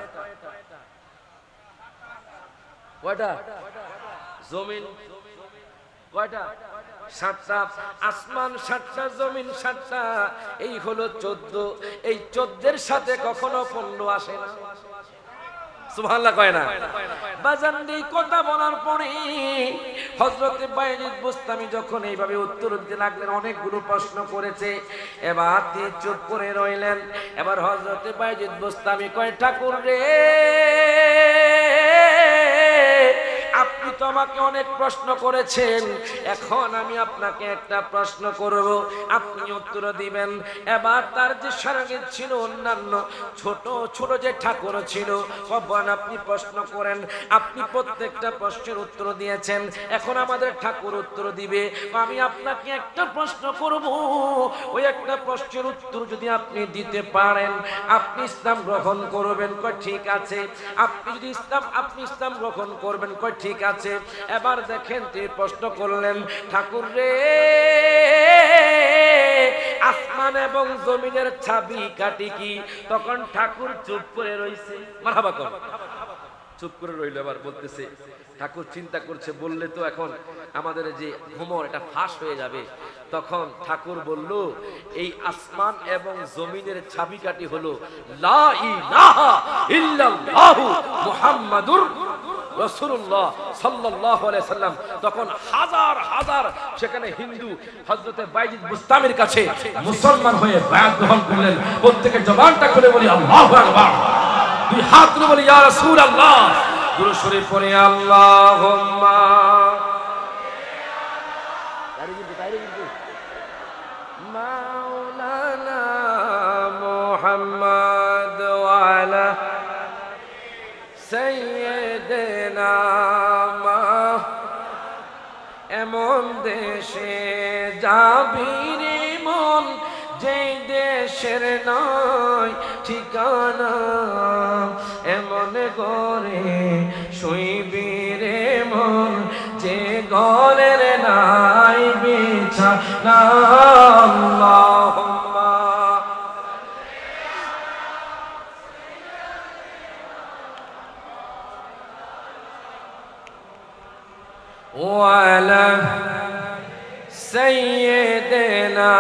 কয়টা? জমিন কয়টা? 7টা। আসমান 7টা, জমিন 7টা, এই হলো 14। এই 14 এর সাথে কখনো 15 আসে না। সুবহানাল্লাহ কয় না? বাজান, এই কথা বলার পরে হযরত বাইজিদ বুস্তামি যখন এইভাবে উত্তর দিতে লাগলেন, অনেকগুলো প্রশ্ন করেছে, এবার তিনি চুপ করে রইলেন। এবার হযরত বাইজিদ বুস্তামি কয়, ঠাকুর রে, আপনি তো আমাকে অনেক প্রশ্ন করেছেন, এখন আমি আপনাকে একটা প্রশ্ন করব, আপনি উত্তর দিবেন। এবার তার যে সঙ্গীত ছিল, অন্যান্য ছোট ছোট যে ঠাকুর ছিল, আপনি প্রশ্ন করেন। আপনি প্রত্যেকটা প্রশ্নের উত্তর দিয়েছেন, এখন আমাদের ঠাকুর উত্তর দিবে। আমি আপনাকে একটা প্রশ্ন করব, ওই একটা প্রশ্নের উত্তর যদি আপনি দিতে পারেন, আপনি ইসলাম গ্রহণ করবেন। কয় ঠিক আছে। আপনি যদি ইসলাম গ্রহণ করবেন। কয় ঠিক আছে। এবার দেখেন, তিনি প্রশ্ন করলেন, ঠাকুর রে, আসমান এবং জমিনের চাবি কাটি কি? তখন ঠাকুর চুপ করে রইছে। মারহাবা কর। চুপ করে রইল। এবার বলতেছে, ঠাকুর চিন্তা করছে, বললে তো এখন আমাদের যে ভ্রমর এটা ফাঁস হয়ে যাবে। তখন ঠাকুর বলল, এই আসমান এবং জমিনের চাবিকাঠি হলো লা ইলাহা ইল্লাল্লাহু মুহাম্মাদুর রাসূলুল্লাহ সাল্লাল্লাহু আলাইহি সাল্লাম। তখন হাজার হাজার সেখানে হিন্দু হযরতে বাইজিদ বুস্তামির কাছে মুসলমান হয়ে বায়াত গ্রহণ করলেন। প্রত্যেকের জবানটা খুলে বলি আল্লাহু আকবার, দুই হাত তুলে বলি ইয়া রাসূলুল্লাহ। দুরূদ শরীফ পড়ে আল্লাহুম্মা মাওলানা মুহাম্মদ ওয়া আলা সাইয়্যিদিনা। এমন দেশে যাবি রে মন, যে দেশের নয় ঠিকানা, এমন ঘরে শুইবি রে মন, যে ঘরের নাই বিছানা। আল্লাহুম্মা ওয়া আলা সাইয়্যিদিনা।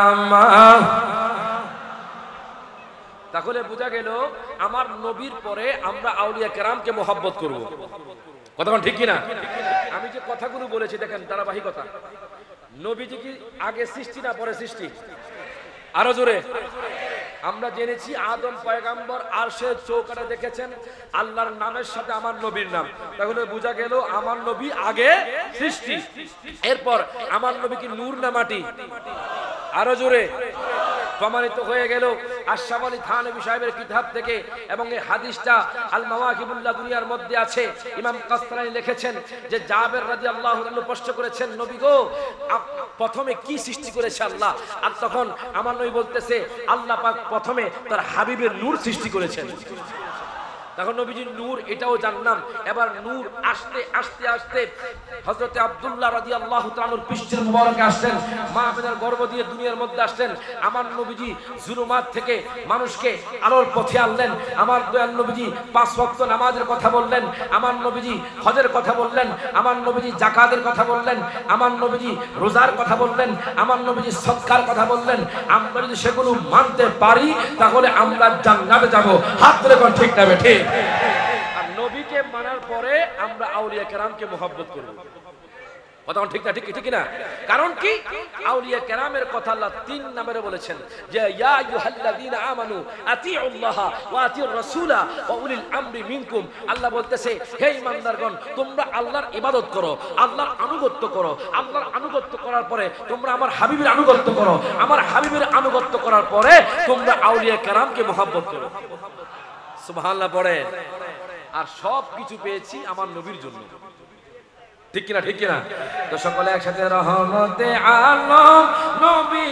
তাহলে বোঝা গেল, আমার নবীর পরে আমরা আউলিয়া কেরামকে মহব্বত করব। কথা ঠিক কিনা? আমি যে কথাগুলো বলেছি দেখেন ধারাবাহিকতা। নবীজি কি আগে সৃষ্টি না পরে সৃষ্টি? আরো জোরে। আমরা জেনেছি আদম পয়গাম্বর আরশের চৌকাঠে দেখেছেন আল্লাহর নামের সাথে আমার নবীর নাম। তাহলে বোঝা গেল আমার নবী আগে সৃষ্টি। এরপর আমার নবী কি নূর না মাটি? আরো জোরে। প্রমাণিত হয়ে গেল আশরাফ আলী থানভী সাহেবের কিতাব থেকে, এবং এই হাদিসটা আল মাওয়াকিবুল্লাহ দুনিয়ার মধ্যে আছে। ইমাম কাসরানী লিখেছেন যে জাবের রাদিয়াল্লাহু আনহু প্রশ্ন করেছেন, নবী গো, প্রথমে কি সৃষ্টি করেছে আল্লাহ? আর তখন আমার নবী বলতেছে, আল্লাহ পাক প্রথমে তার হাবিবের নূর সৃষ্টি করেছেন। তখন নবীজির নূর এটাও জানলাম। এবার নূর আস্তে আস্তে আস্তে হযরতে আব্দুল্লাহ রাদিয়াল্লাহু তাআলার পৃষ্ঠের মুবারকে আসলেন, মা আমিনার গর্ভ দিয়ে দুনিয়ার মধ্যে আসলেন। আমার নবীজি জুলুমাত থেকে মানুষকে আলোর পথে আনলেন। আমার দয়াল নবীজি 5 ওয়াক্ত নামাজের কথা বললেন, আমার নবীজি হজের কথা বললেন, আমার নবীজি যাকাতের কথা বললেন, আমার নবীজি রোজার কথা বললেন, আমার নবীজি সদকার কথা বললেন। আমরা যদি সেগুলো মানতে পারি তাহলে আমরা জান্নাতে যাব। হাত তুলে কোন ঠিক না বেঠিক? আর নবীকে মানার পরে আমরা আউলিয়া কেরামকে মহব্বত করব। কথা ঠিক না? ঠিক না? কারণ কি? আউলিয়া কেরামের কথা আল্লাহ 3 নামে বলেছেন যে ইয়া আইয়ুহাল্লাযীনা আমানু আতিউল্লাহ ওয়া আতিউর রাসূলা ওয়া উলিল আমরি মিনকুম। আল্লাহ বলতেছে, হে ঈমানদারগণ, তোমরা আল্লাহর ইবাদত করো, আল্লাহর আনুগত্য করো। আল্লাহর আনুগত্য করার পরে তোমরা আমার হাবিবের আনুগত্য করো। আমার হাবিবের আনুগত্য করার পরে তোমরা আউলিয়া কেরামকে মহব্বত করো। সুবহানাল্লাহ পড়ে। আর সব কিছু পেয়েছি আমার নবীর জন্য। ঠিক কিনা? ঠিক কিনা? তো সকলে একসাথে রহমতে আলম নবী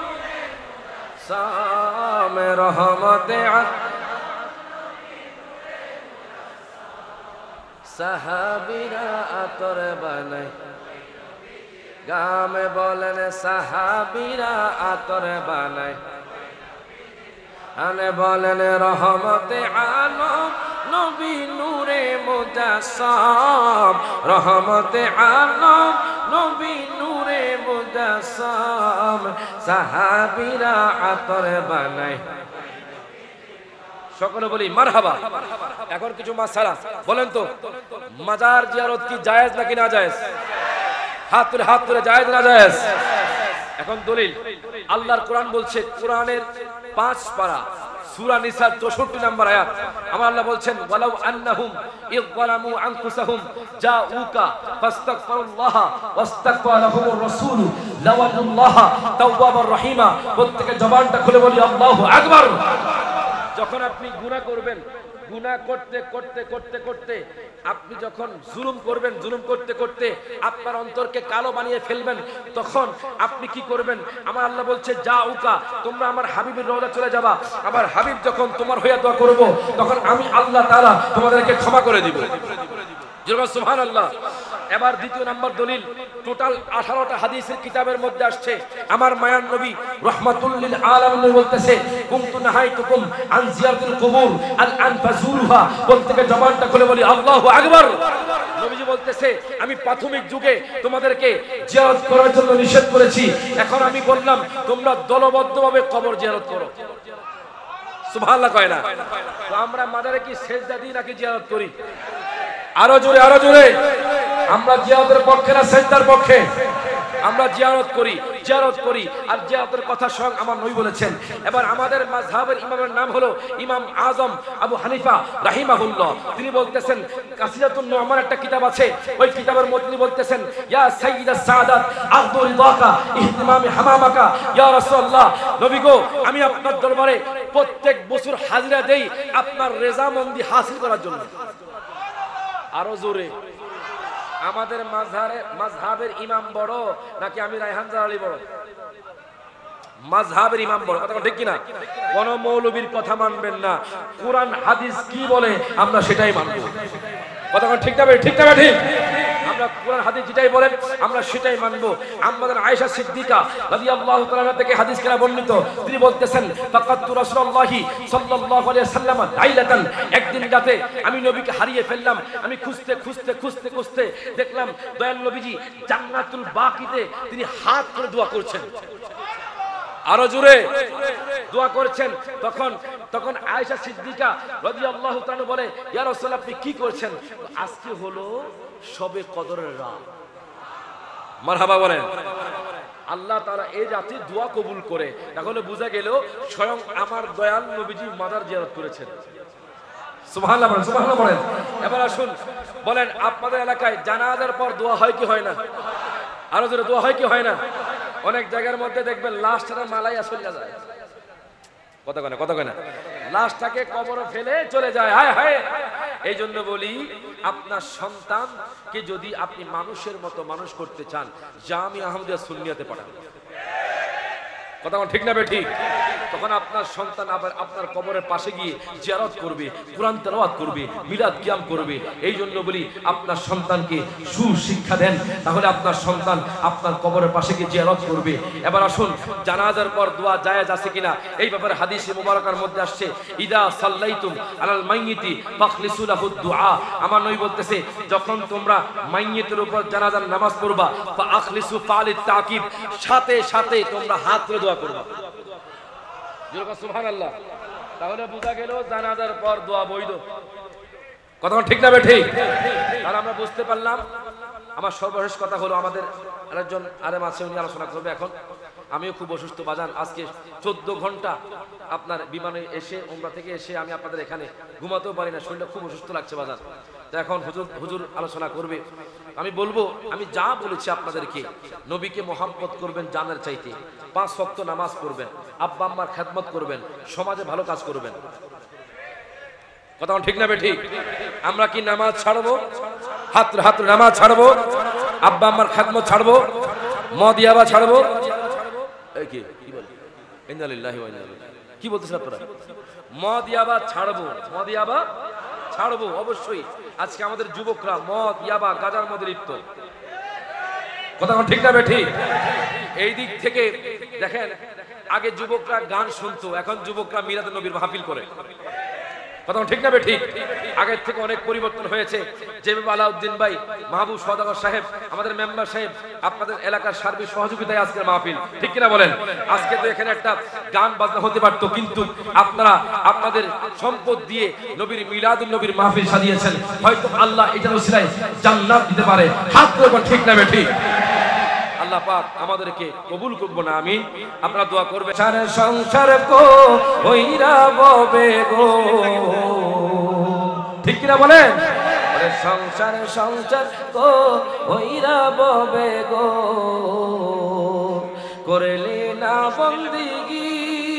সাম রহমতে সাহাবীরা আতর বানায়, গামে বলেন সাহাবীরা আতর বানায়, আনে বলেন রহমতে আলম নবী নূরে মুজাসসাম, রহমতে আলম নবী নূরে মুজাসসাম, সাহাবীরা আতর বানায়। সকলে বলি মারহাবা। এখন কিছু মাসালা বলেন তো, মাজার জিয়ারত কি জায়েজ নাকি না জায়েজ? হাত তুলে জায়েজ না জায়েজ? এখন দলিল, আল্লাহর কোরআন বলছে, কোরআনের 5 পারা সূরা নিসা 64 নম্বর আয়াত আমার আল্লাহ বলছেন ওয়ালাউ আন্নাহুম ইযলামু আনফুসাহুম জাউকা ফাস্তাগফিরুল্লাহ ওয়াস্তাগফারা লাহুমুর রাসূল লাওয়াল্লাহ তাওয়াবুর রহিমা। প্রত্যেককে জবানটা খুলে বলি আল্লাহু আকবার। যখন আপনি গুনাহ করবেন, গুনাহ করতে করতে করতে করতে আপনি যখন জুলুম করবেন, জুলুম করতে করতে আপনার অন্তরকে কালো বানিয়ে ফেলবেন, তখন আপনি কি করবেন? আমার আল্লাহ বলছে জাউকা, তোমরা আমার হাবিবের রওজা চলে যাবা। আমার হাবিব যখন তোমার হয়ে দোয়া করব, তখন আমি আল্লাহ তাআলা তোমাদেরকে ক্ষমা করে দিব। সুবহানাল্লাহ। এবার দ্বিতীয় নাম্বার দলিল, টোটাল 18টা হাদিসের কিতাবের মধ্যে আসছে আমার মায়ার নবী রাহমাতুল লিল আলামিন বলতেছে কুনতু নাহাইতুকুম আন জিয়ারাতিল কুবুর আন ফাজুরহা। প্রত্যেককে জবানটা খুলে বলি আল্লাহু আকবার। নবীজি বলতেছে আমি প্রাথমিক যুগে তোমাদেরকে জিয়ারত করার জন্য নিষেধ করেছি, এখন আমি বললাম তোমরা দলবদ্ধভাবে কবর জিয়ারত করো। সুবহানাল্লাহ কয় না? তো আমরা মাজারে কি সেজদা দিই নাকি জিয়ারত করি? আরো জোরে, আরো জোরে। আমরা জিয়ারতের পক্ষে না সেজদার পক্ষে? আমরা জিয়ারত করি, জিয়ারত করি। আর জিয়ারতের কথা স্বয়ং আমার নবী বলেছেন। এবার আমাদের মাযহাবের ইমামের নাম হলো ইমাম আজম আবু হানিফা রাহিমাহুল্লাহ। তিনি বলতেছেন কাসিদাতুন নুমান একটা কিতাব আছে, ওই কিতাবের মধ্যে তিনি বলতেছেন ইয়া সাইয়্যিদাস সাদাত আখদু রিদাকা ইহতিমামি হামামাকা ইয়া রাসূলুল্লাহ। নবী গো, আমি আপনার দরবারে প্রত্যেক বছর হাজিরা দেই আপনার রেজামন্দি হাসিল করার জন্য। আরো জোরে। আমাদের মাযহাবের ইমাম বড় নাকি আমি রায়হান জালালী বড়? মাযহাবের ইমাম বড়। কথা ঠিক কিনা? কোন মৌলবীর কথা মানবেন না, কোরআন হাদিস কি বলে আমরা সেটাই মানব। কথা ঠিক না? ঠিক না? ঠিক। আমরা কোরআন হাদিস যেটাই বলেন আমরা সেটাই মানব। আমাদের আয়েশা সিদ্দিকা রাদিয়াল্লাহু তাআলা থেকে হাদিস কেনা বর্ণিত, তিনি বলতেছেন ফাকাতু রাসূলুল্লাহি সাল্লাল্লাহু আলাইহি ওয়াসাল্লাম লাইলাতান, একদিন রাতে আমি নবীকে হারিয়ে ফেললাম। আমি খুঁজতে খুঁজতে খুঁজতে খুঁজতে দেখলাম দয়াল নবীজি জান্নাতুল বাকিতে তিনি হাত করে দোয়া করছেন। আরো জোরে দোয়া করছেন। তখন আয়েশা সিদ্দিকা রাদিয়াল্লাহু তাআলা বলে ইয়া রাসূলুল্লাহ আপনি কি করছেন? আজকে হলো শবে কদরের রাত। মারহাবা বলেন। আল্লাহ তাআলা এই রাতে দোয়া কবুল করে, তাহলে বোঝা গেল স্বয়ং আমার দয়াল নবীজি মাজার জিয়ারত করেছেন। সুবহানাল্লাহ বলেন, সুবহানাল্লাহ বলেন। এবার আসুন বলেন আপনাদের এলাকায় জানাজার পর দোয়া হয় কি হয় না? আরো জোরে দোয়া হয় কি হয় না? অনেক জায়গার মধ্যে দেখবেন লাশটা মালাইয়া চলে যায়। কথা কয় না? কথা কয় না? লাশটাকে কবরে ফেলে চলে যায়। হায় হায়। এই জন্য বলি আপনার সন্তানকে যদি আপনি মানুষের মতো মানুষ করতে চান, জামিয়া আহমদিয়া সুন্নিয়াতে পড়ান। কথা ঠিক না ঠিক? তখন আপনার সন্তান আবার আপনার কবরের পাশে গিয়ে জিয়ারত করবে, কোরআন তেলাওয়াত করবে, মিলাদ কিয়াম করবে। এই জন্য বলি আপনার সন্তানকে সুশিক্ষা দেন, তাহলে আপনার সন্তান আপনার কবরের পাশে গিয়ে জিয়ারত করবে। এবার আসুন জানাজার পর দোয়া জায়েজ আছে কিনা এই ব্যাপারে হাদিসে মুবারাকার মধ্যে আসছে ইদা সাল্লাইতুম আলাল মাইয়িতি ফাখলিসু লাহু দুআ। আমার নবী বলতেছে যখন তোমরা মাইয়িতের উপর জানাজার নামাজ পড়বা ফা আখলিসু ফালিত তাকিব, সাথে সাথে তোমরা হাত তুলে দোয়া করবা। সুবহানাল্লাহ। তাহলে বোঝা গেল জানাজার পর দোয়া বৈধ। কথা ঠিক না ঠিক? আর আমরা বুঝতে পারলাম। আমার সর্বশেষ কথা হলো আমাদের আরেকজন আলেম আছে, উনি আলোচনা করবে এখন। আমিও খুব অসুস্থ বাজান, আজকে 14 ঘন্টা আপনার বিমানে এসে উমরা থেকে এসে আমি আপনাদের এখানে ঘুমাতেও পারি না, শরীরটা খুব অসুস্থ লাগছে বাজান। তো এখন হুজুর আলোচনা করবে। আমি বলবো আমি যা বলেছি আপনাদেরকে, নবীকে মোহাম্মত করবেন জানার চাইতে, 5 ওয়াক্ত নামাজ পড়বেন, আব্বা আম্মার খেদমত করবেন, সমাজে ভালো কাজ করবেন। কথা ঠিক না ঠিক? আমরা কি নামাজ ছাড়বো? হাত নামাজ ছাড়বো, আব্বা আম্মার খেদমত ছাড়বো, মদ ইয়াবা ছাড়বো। এই কি বল? ইন্না লিল্লাহি ওয়া ইন্না ইলাইহি রাজিউন। কি বলতেছেন আপনারা? মদ ইয়াবা ছাড়বো, মদ ইয়াবা ছাড়বো অবশ্যই। আজকে আমাদের যুবকরা মদ ইয়াবা গাঁজার মধ্যে লিপ্ত। কথা ঠিক না ঠিক? এই দিক থেকে দেখেন আগে যুবকরা গান শুনতো, এখন যুবকরা মিলাদুন নবীর মাহফিল করে। কথা ঠিক না ঠিক? আগের থেকে অনেক পরিবর্তন হয়েছে। যেভাবে আলাউদ্দিন ভাই, মাহবুব সওদাগর সাহেব, আমাদের মেম্বার সাহেব আপনাদের এলাকার সার্বিক সহযোগিতায় আজকের মাহফিল, ঠিক কিনা বলেন? আজকে তো এখানে একটা গান বাজনা হতে পারতো, কিন্তু আপনারা আপনাদের সম্পদ দিয়ে নবীর মিলাদুন নবীর মাহফিল সাজিয়েছেন। হয়তো আল্লাহ এটার ওসিলায় জান্নাত দিতে পারে। হাত তুলে ঠিক না ঠিক? আল্লাহ পাক আমাদেরকে কবুল করবেন, আমিন। আপনারা দোয়া করবেন। সারে সংসার কো ওইরা ববে গো, ঠিক কিনা বলেন? ওরে সংসার সংসার কো ওইরা ববে গো, করলে না বন্দিগি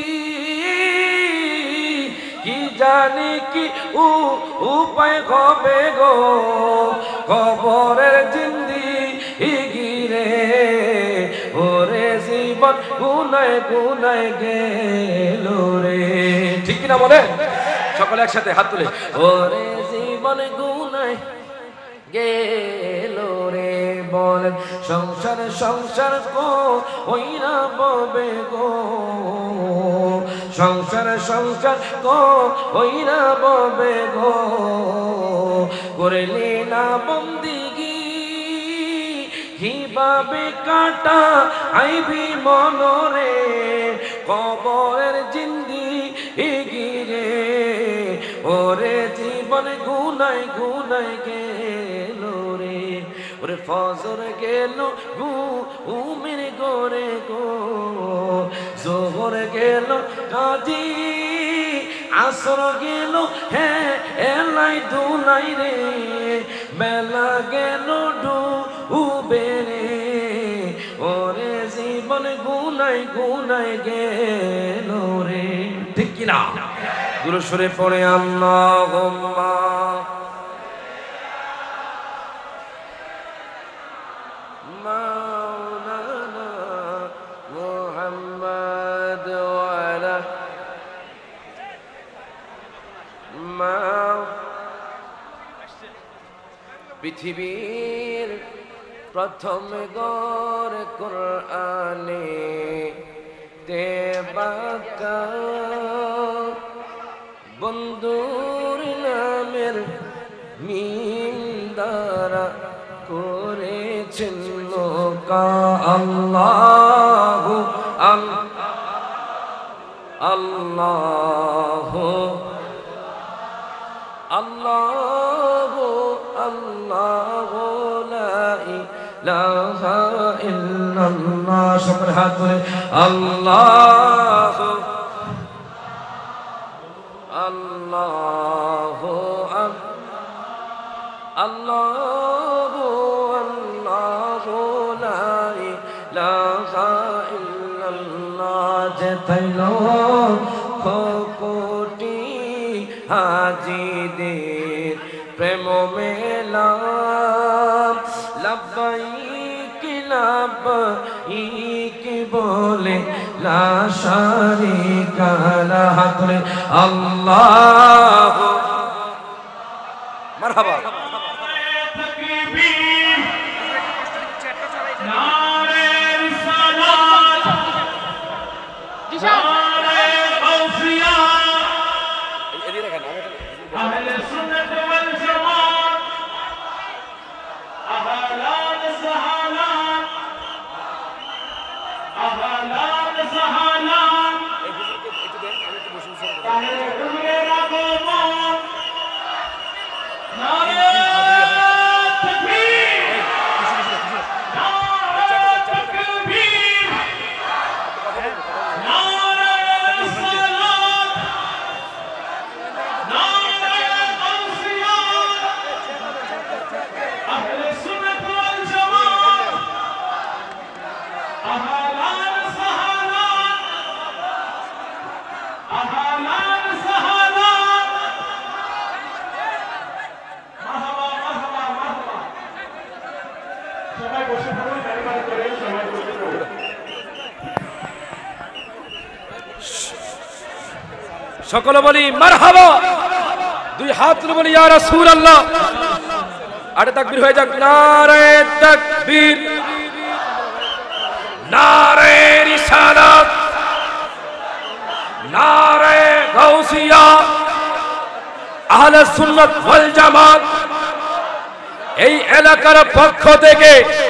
কি জানি কি উপায় হবে গো, কবরের জিন্দেগি রে ওরে জীবন গুনায় গুনায় গেল রে, ঠিক কিনা বলেন? সকলে একসাথে হাত তুলে। ওরে জীবন গুনায় গেল রে, বলেন সংসার সংসার কো ওইরা ববে গো, সংসার সংসার কো ওইরা ববে গো, করলে না বন্দিগি কিভাবে কাটা আইবি মনরে, কবরের জিন্দেগি রে ওরে জীবন গুনায় গুনায় গেল রে, ওরে ফজর গেল ঘুমের গোরে গো, জোহর গেল কাজী আসর গেল হ্যাঁ এলাই দুলাই রে, বেলা গেল ডুবে রে ওরে জীবন গুনায় গুনায় গেল রে, ঠিক কিনা? দুরূদ শরীফ পড়ে আল্লাহুম্মা মাওলানা মুহাম্মদ ওয়া আলা পৃথিবীর প্রথম গড় কোরআনে দেবাকা বন্ধুর নামের মিম দ্বারা করেছেন লোকা, আল্লাহু আল্লাহু আল্লাহু আল্লাহু লা ইলাহা ইল্লাল্লাহ, সকলে হাত তুলে আল্লাহু আল্লাহু আল্লাহু আল্লাহু লা ইলাহা ইল্লাল্লাহ, যেথাইল কোটি হাজিদের প্রেম মেলা, লাব্বাইক লাব্বাইক বলে লা শারিকা লাহ, হাত তুলে আল্লাহু মারহাবা। সকলে বলি মারহাবা, দুই হাত তুলে বলি ইয়া রাসূলুল্লাহ। আরে তাকবীর হয়ে যাক, নারে তাকবীর, নারে রিসালাত, নারে গাউসিয়া, আহলে সুন্নাত ওয়াল জামাত এই এলাকার পক্ষ থেকে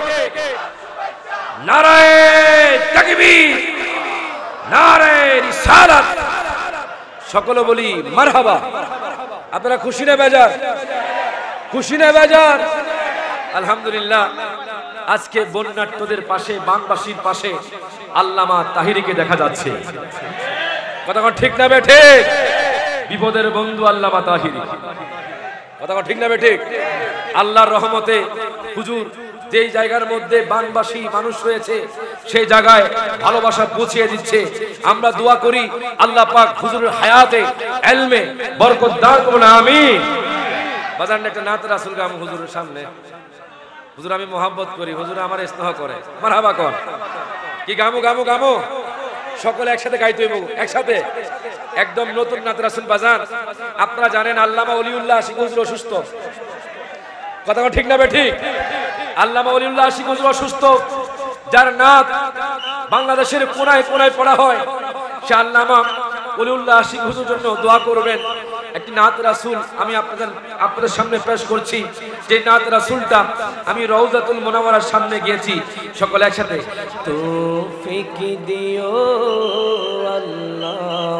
নারে তাকবীর, নারে রিসালাত, সকলে বলি মারহাবা। আপনারা খুশি না বেজার? খুশি না বেজার? আলহামদুলিল্লাহ। আজকে বন্যার্তদের পাশে, বানবাসীর পাশে আল্লামা তাহিরিকে দেখা যাচ্ছে। কথা ঠিক না বে ঠিক? বিপদের বন্ধু আল্লামা তাহিরি। কথা ঠিক না বে ঠিক? আল্লাহর রহমতে হুজুর যেই জায়গার মধ্যে বানবাসী মানুষ রয়েছে সেই জায়গায় ভালোবাসা পৌঁছিয়ে দিচ্ছে। আমরা দোয়া করি আল্লাহ পাক হুজুরের হায়াতে ইলমে বরকত দান করুন, আমিন। বাজার একটা নাত রাসূল গাম হুজুরের সামনে। হুজুর আমি মোহাব্বত করি, হুজুর আমার স্নেহ করে, মারহাবা কর। কি গামু গামু গামু সকলে একসাথে গাইতে হইব, একসাথে একদম নতুন নাত রাসূল বাজান। আপনারা জানেন আল্লামা ওলিউল্লাহ আশিক হুজুর অসুস্থ। কথা ঠিক না বে ঠিক? আল্লামা ওলিউল্লাহ আশিক হুজুর অসুস্থ, যার নাত বাংলাদেশের কোনায় কোনায় পড়া হয়। সে আল্লামা ওলিউল্লাহ আশিক হুজুর জন্য দোয়া করবেন। একটি নাত রাসূল আমি আপনাদের সামনে পেশ করছি। যে নাত রাসূলটা আমি রওজাতুল মুনাওয়ারার সামনে গিয়েছি, সকলে একসাথে। তৌফিক দিও আল্লাহ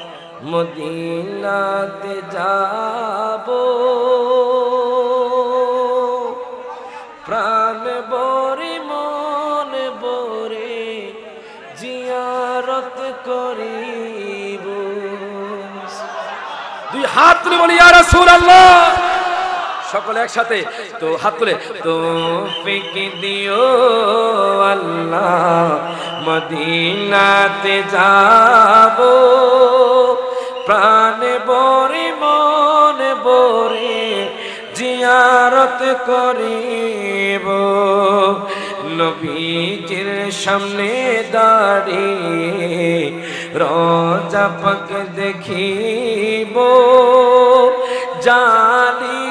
মদিনাতে যাবো, প্রাণ ভরে মন ভরে জিয়ারত করিব। দুই হাত তুলে বলি ইয়া রাসূলুল্লাহ, সকলে একসাথে তো হাত তুলে। তৌফিক দিও আল্লাহ মদিনাতে যাবো, প্রাণ ভরে মন ভরে জিয়ারত করিব। নবীজির সামনে দাঁড়িয়ে রওজা পাক দেখিব, জানি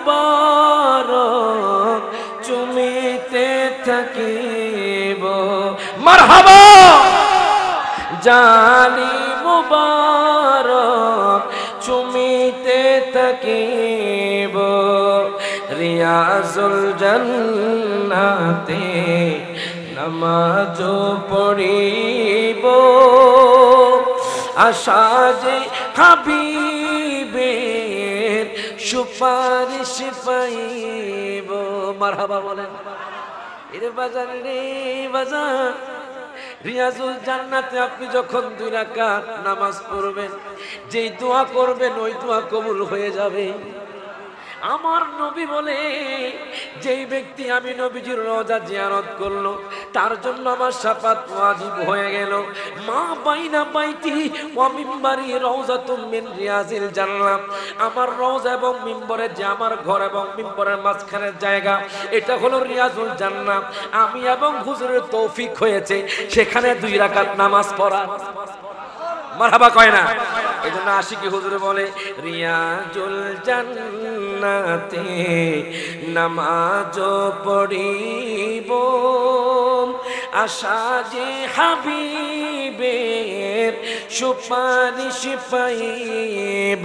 মুবারক চুমিতে থাকিব। মারহাবা। জানি মুবারক চুমিতে থাকিব, রিয়াজুল জান্নাতে নামাজ পড়িব, আশা যে হাবিবের সুপারিশ পাইব। মারহাবা বলেন। এরে বাজান রে বাজান, রিয়াজুল জান্নাতে আপনি যখন 2 রাকাত নামাজ পড়বেন, যেই দোয়া করবেন ওই দোয়া কবুল হয়ে যাবে। আমার নবী বলে, যেই ব্যক্তি আমি নবীজির রওজা জিয়ারত করলো তার জন্য আমার শাফাত ওয়াজিব হয়ে গেল। মা বাইনা বাইতি ওয়া মিম্বারি রওজাতুম মিন রিয়াজিল জান্নাহ। আমার রওজা এবং মিম্বরে, যে আমার ঘর এবং মিম্বরের মাঝখানের জায়গা, এটা হলো রিয়াজুল জান্নাহ। আমি এবং হুজুরের তৌফিক হয়েছে সেখানে 2 রাকাত নামাজ পড়া। মারহাবা কয় না? এজন্য আশিকি হুজুরে বলে, রিয়াজুল জান্নাতে নামাজ পড়িব, আশা যে হাবিবের সুপারিশ পাইব।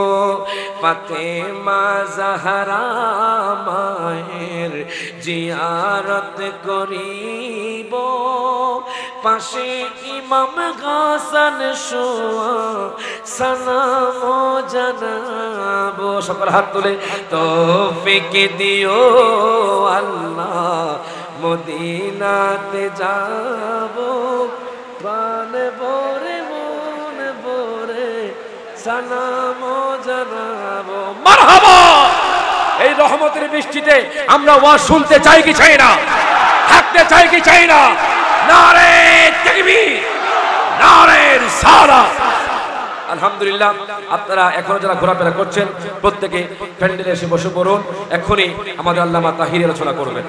ফাতেমা জাহরা মায়ের জিয়ারত করিব, পাশে ইমাম হাসান শোয়া সালাম জানাবো। সকল হাত তুলে। তৌফিক দিও আল্লাহ মদিনাতে যাবো, প্রাণ ভরে মন ভরে সালাম জানাবো। মারহাবা। এই রহমতের বৃষ্টিতে আমরা ওয়াজ শুনতে চাই কি চাই না? থাকতে চাই কি চাই না? নারে তাকবীর, নারে রিসালাত। আলহামদুলিল্লাহ, আপনারা এখনো যারা ঘোরাফেরা করছেন প্রত্যেকে প্যান্ডেলে এসে বসে পড়ুন। এখনই আমাদের আল্লামা তাহির আলোচনা করবেন।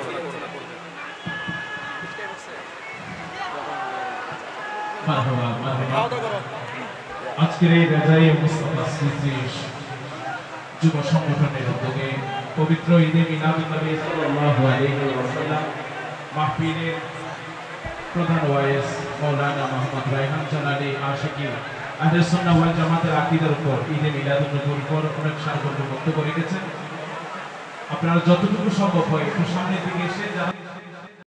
আজকের এই রাজাই মুস্তাফা স্মৃতি যুব সংগঠনের উদ্যোগে পবিত্র ঈদে মিলাদুন নবী সাল্লাল্লাহু আলাইহি ওয়াসাল্লাম মাহফিলের প্রধান ওয়াইস মাওলানা মোহাম্মদ রায়হান জালালী আশিকি আহলে সুন্নাহ ওয়াল জামাতের আকীদার উপর ঈদে মিলাদুন নবীর উপর অনেক সারবন্ধ বক্তব্য রেখেছেন। আপনারা যতটুকু সম্ভব হয় একটু সামনের দিকে এসে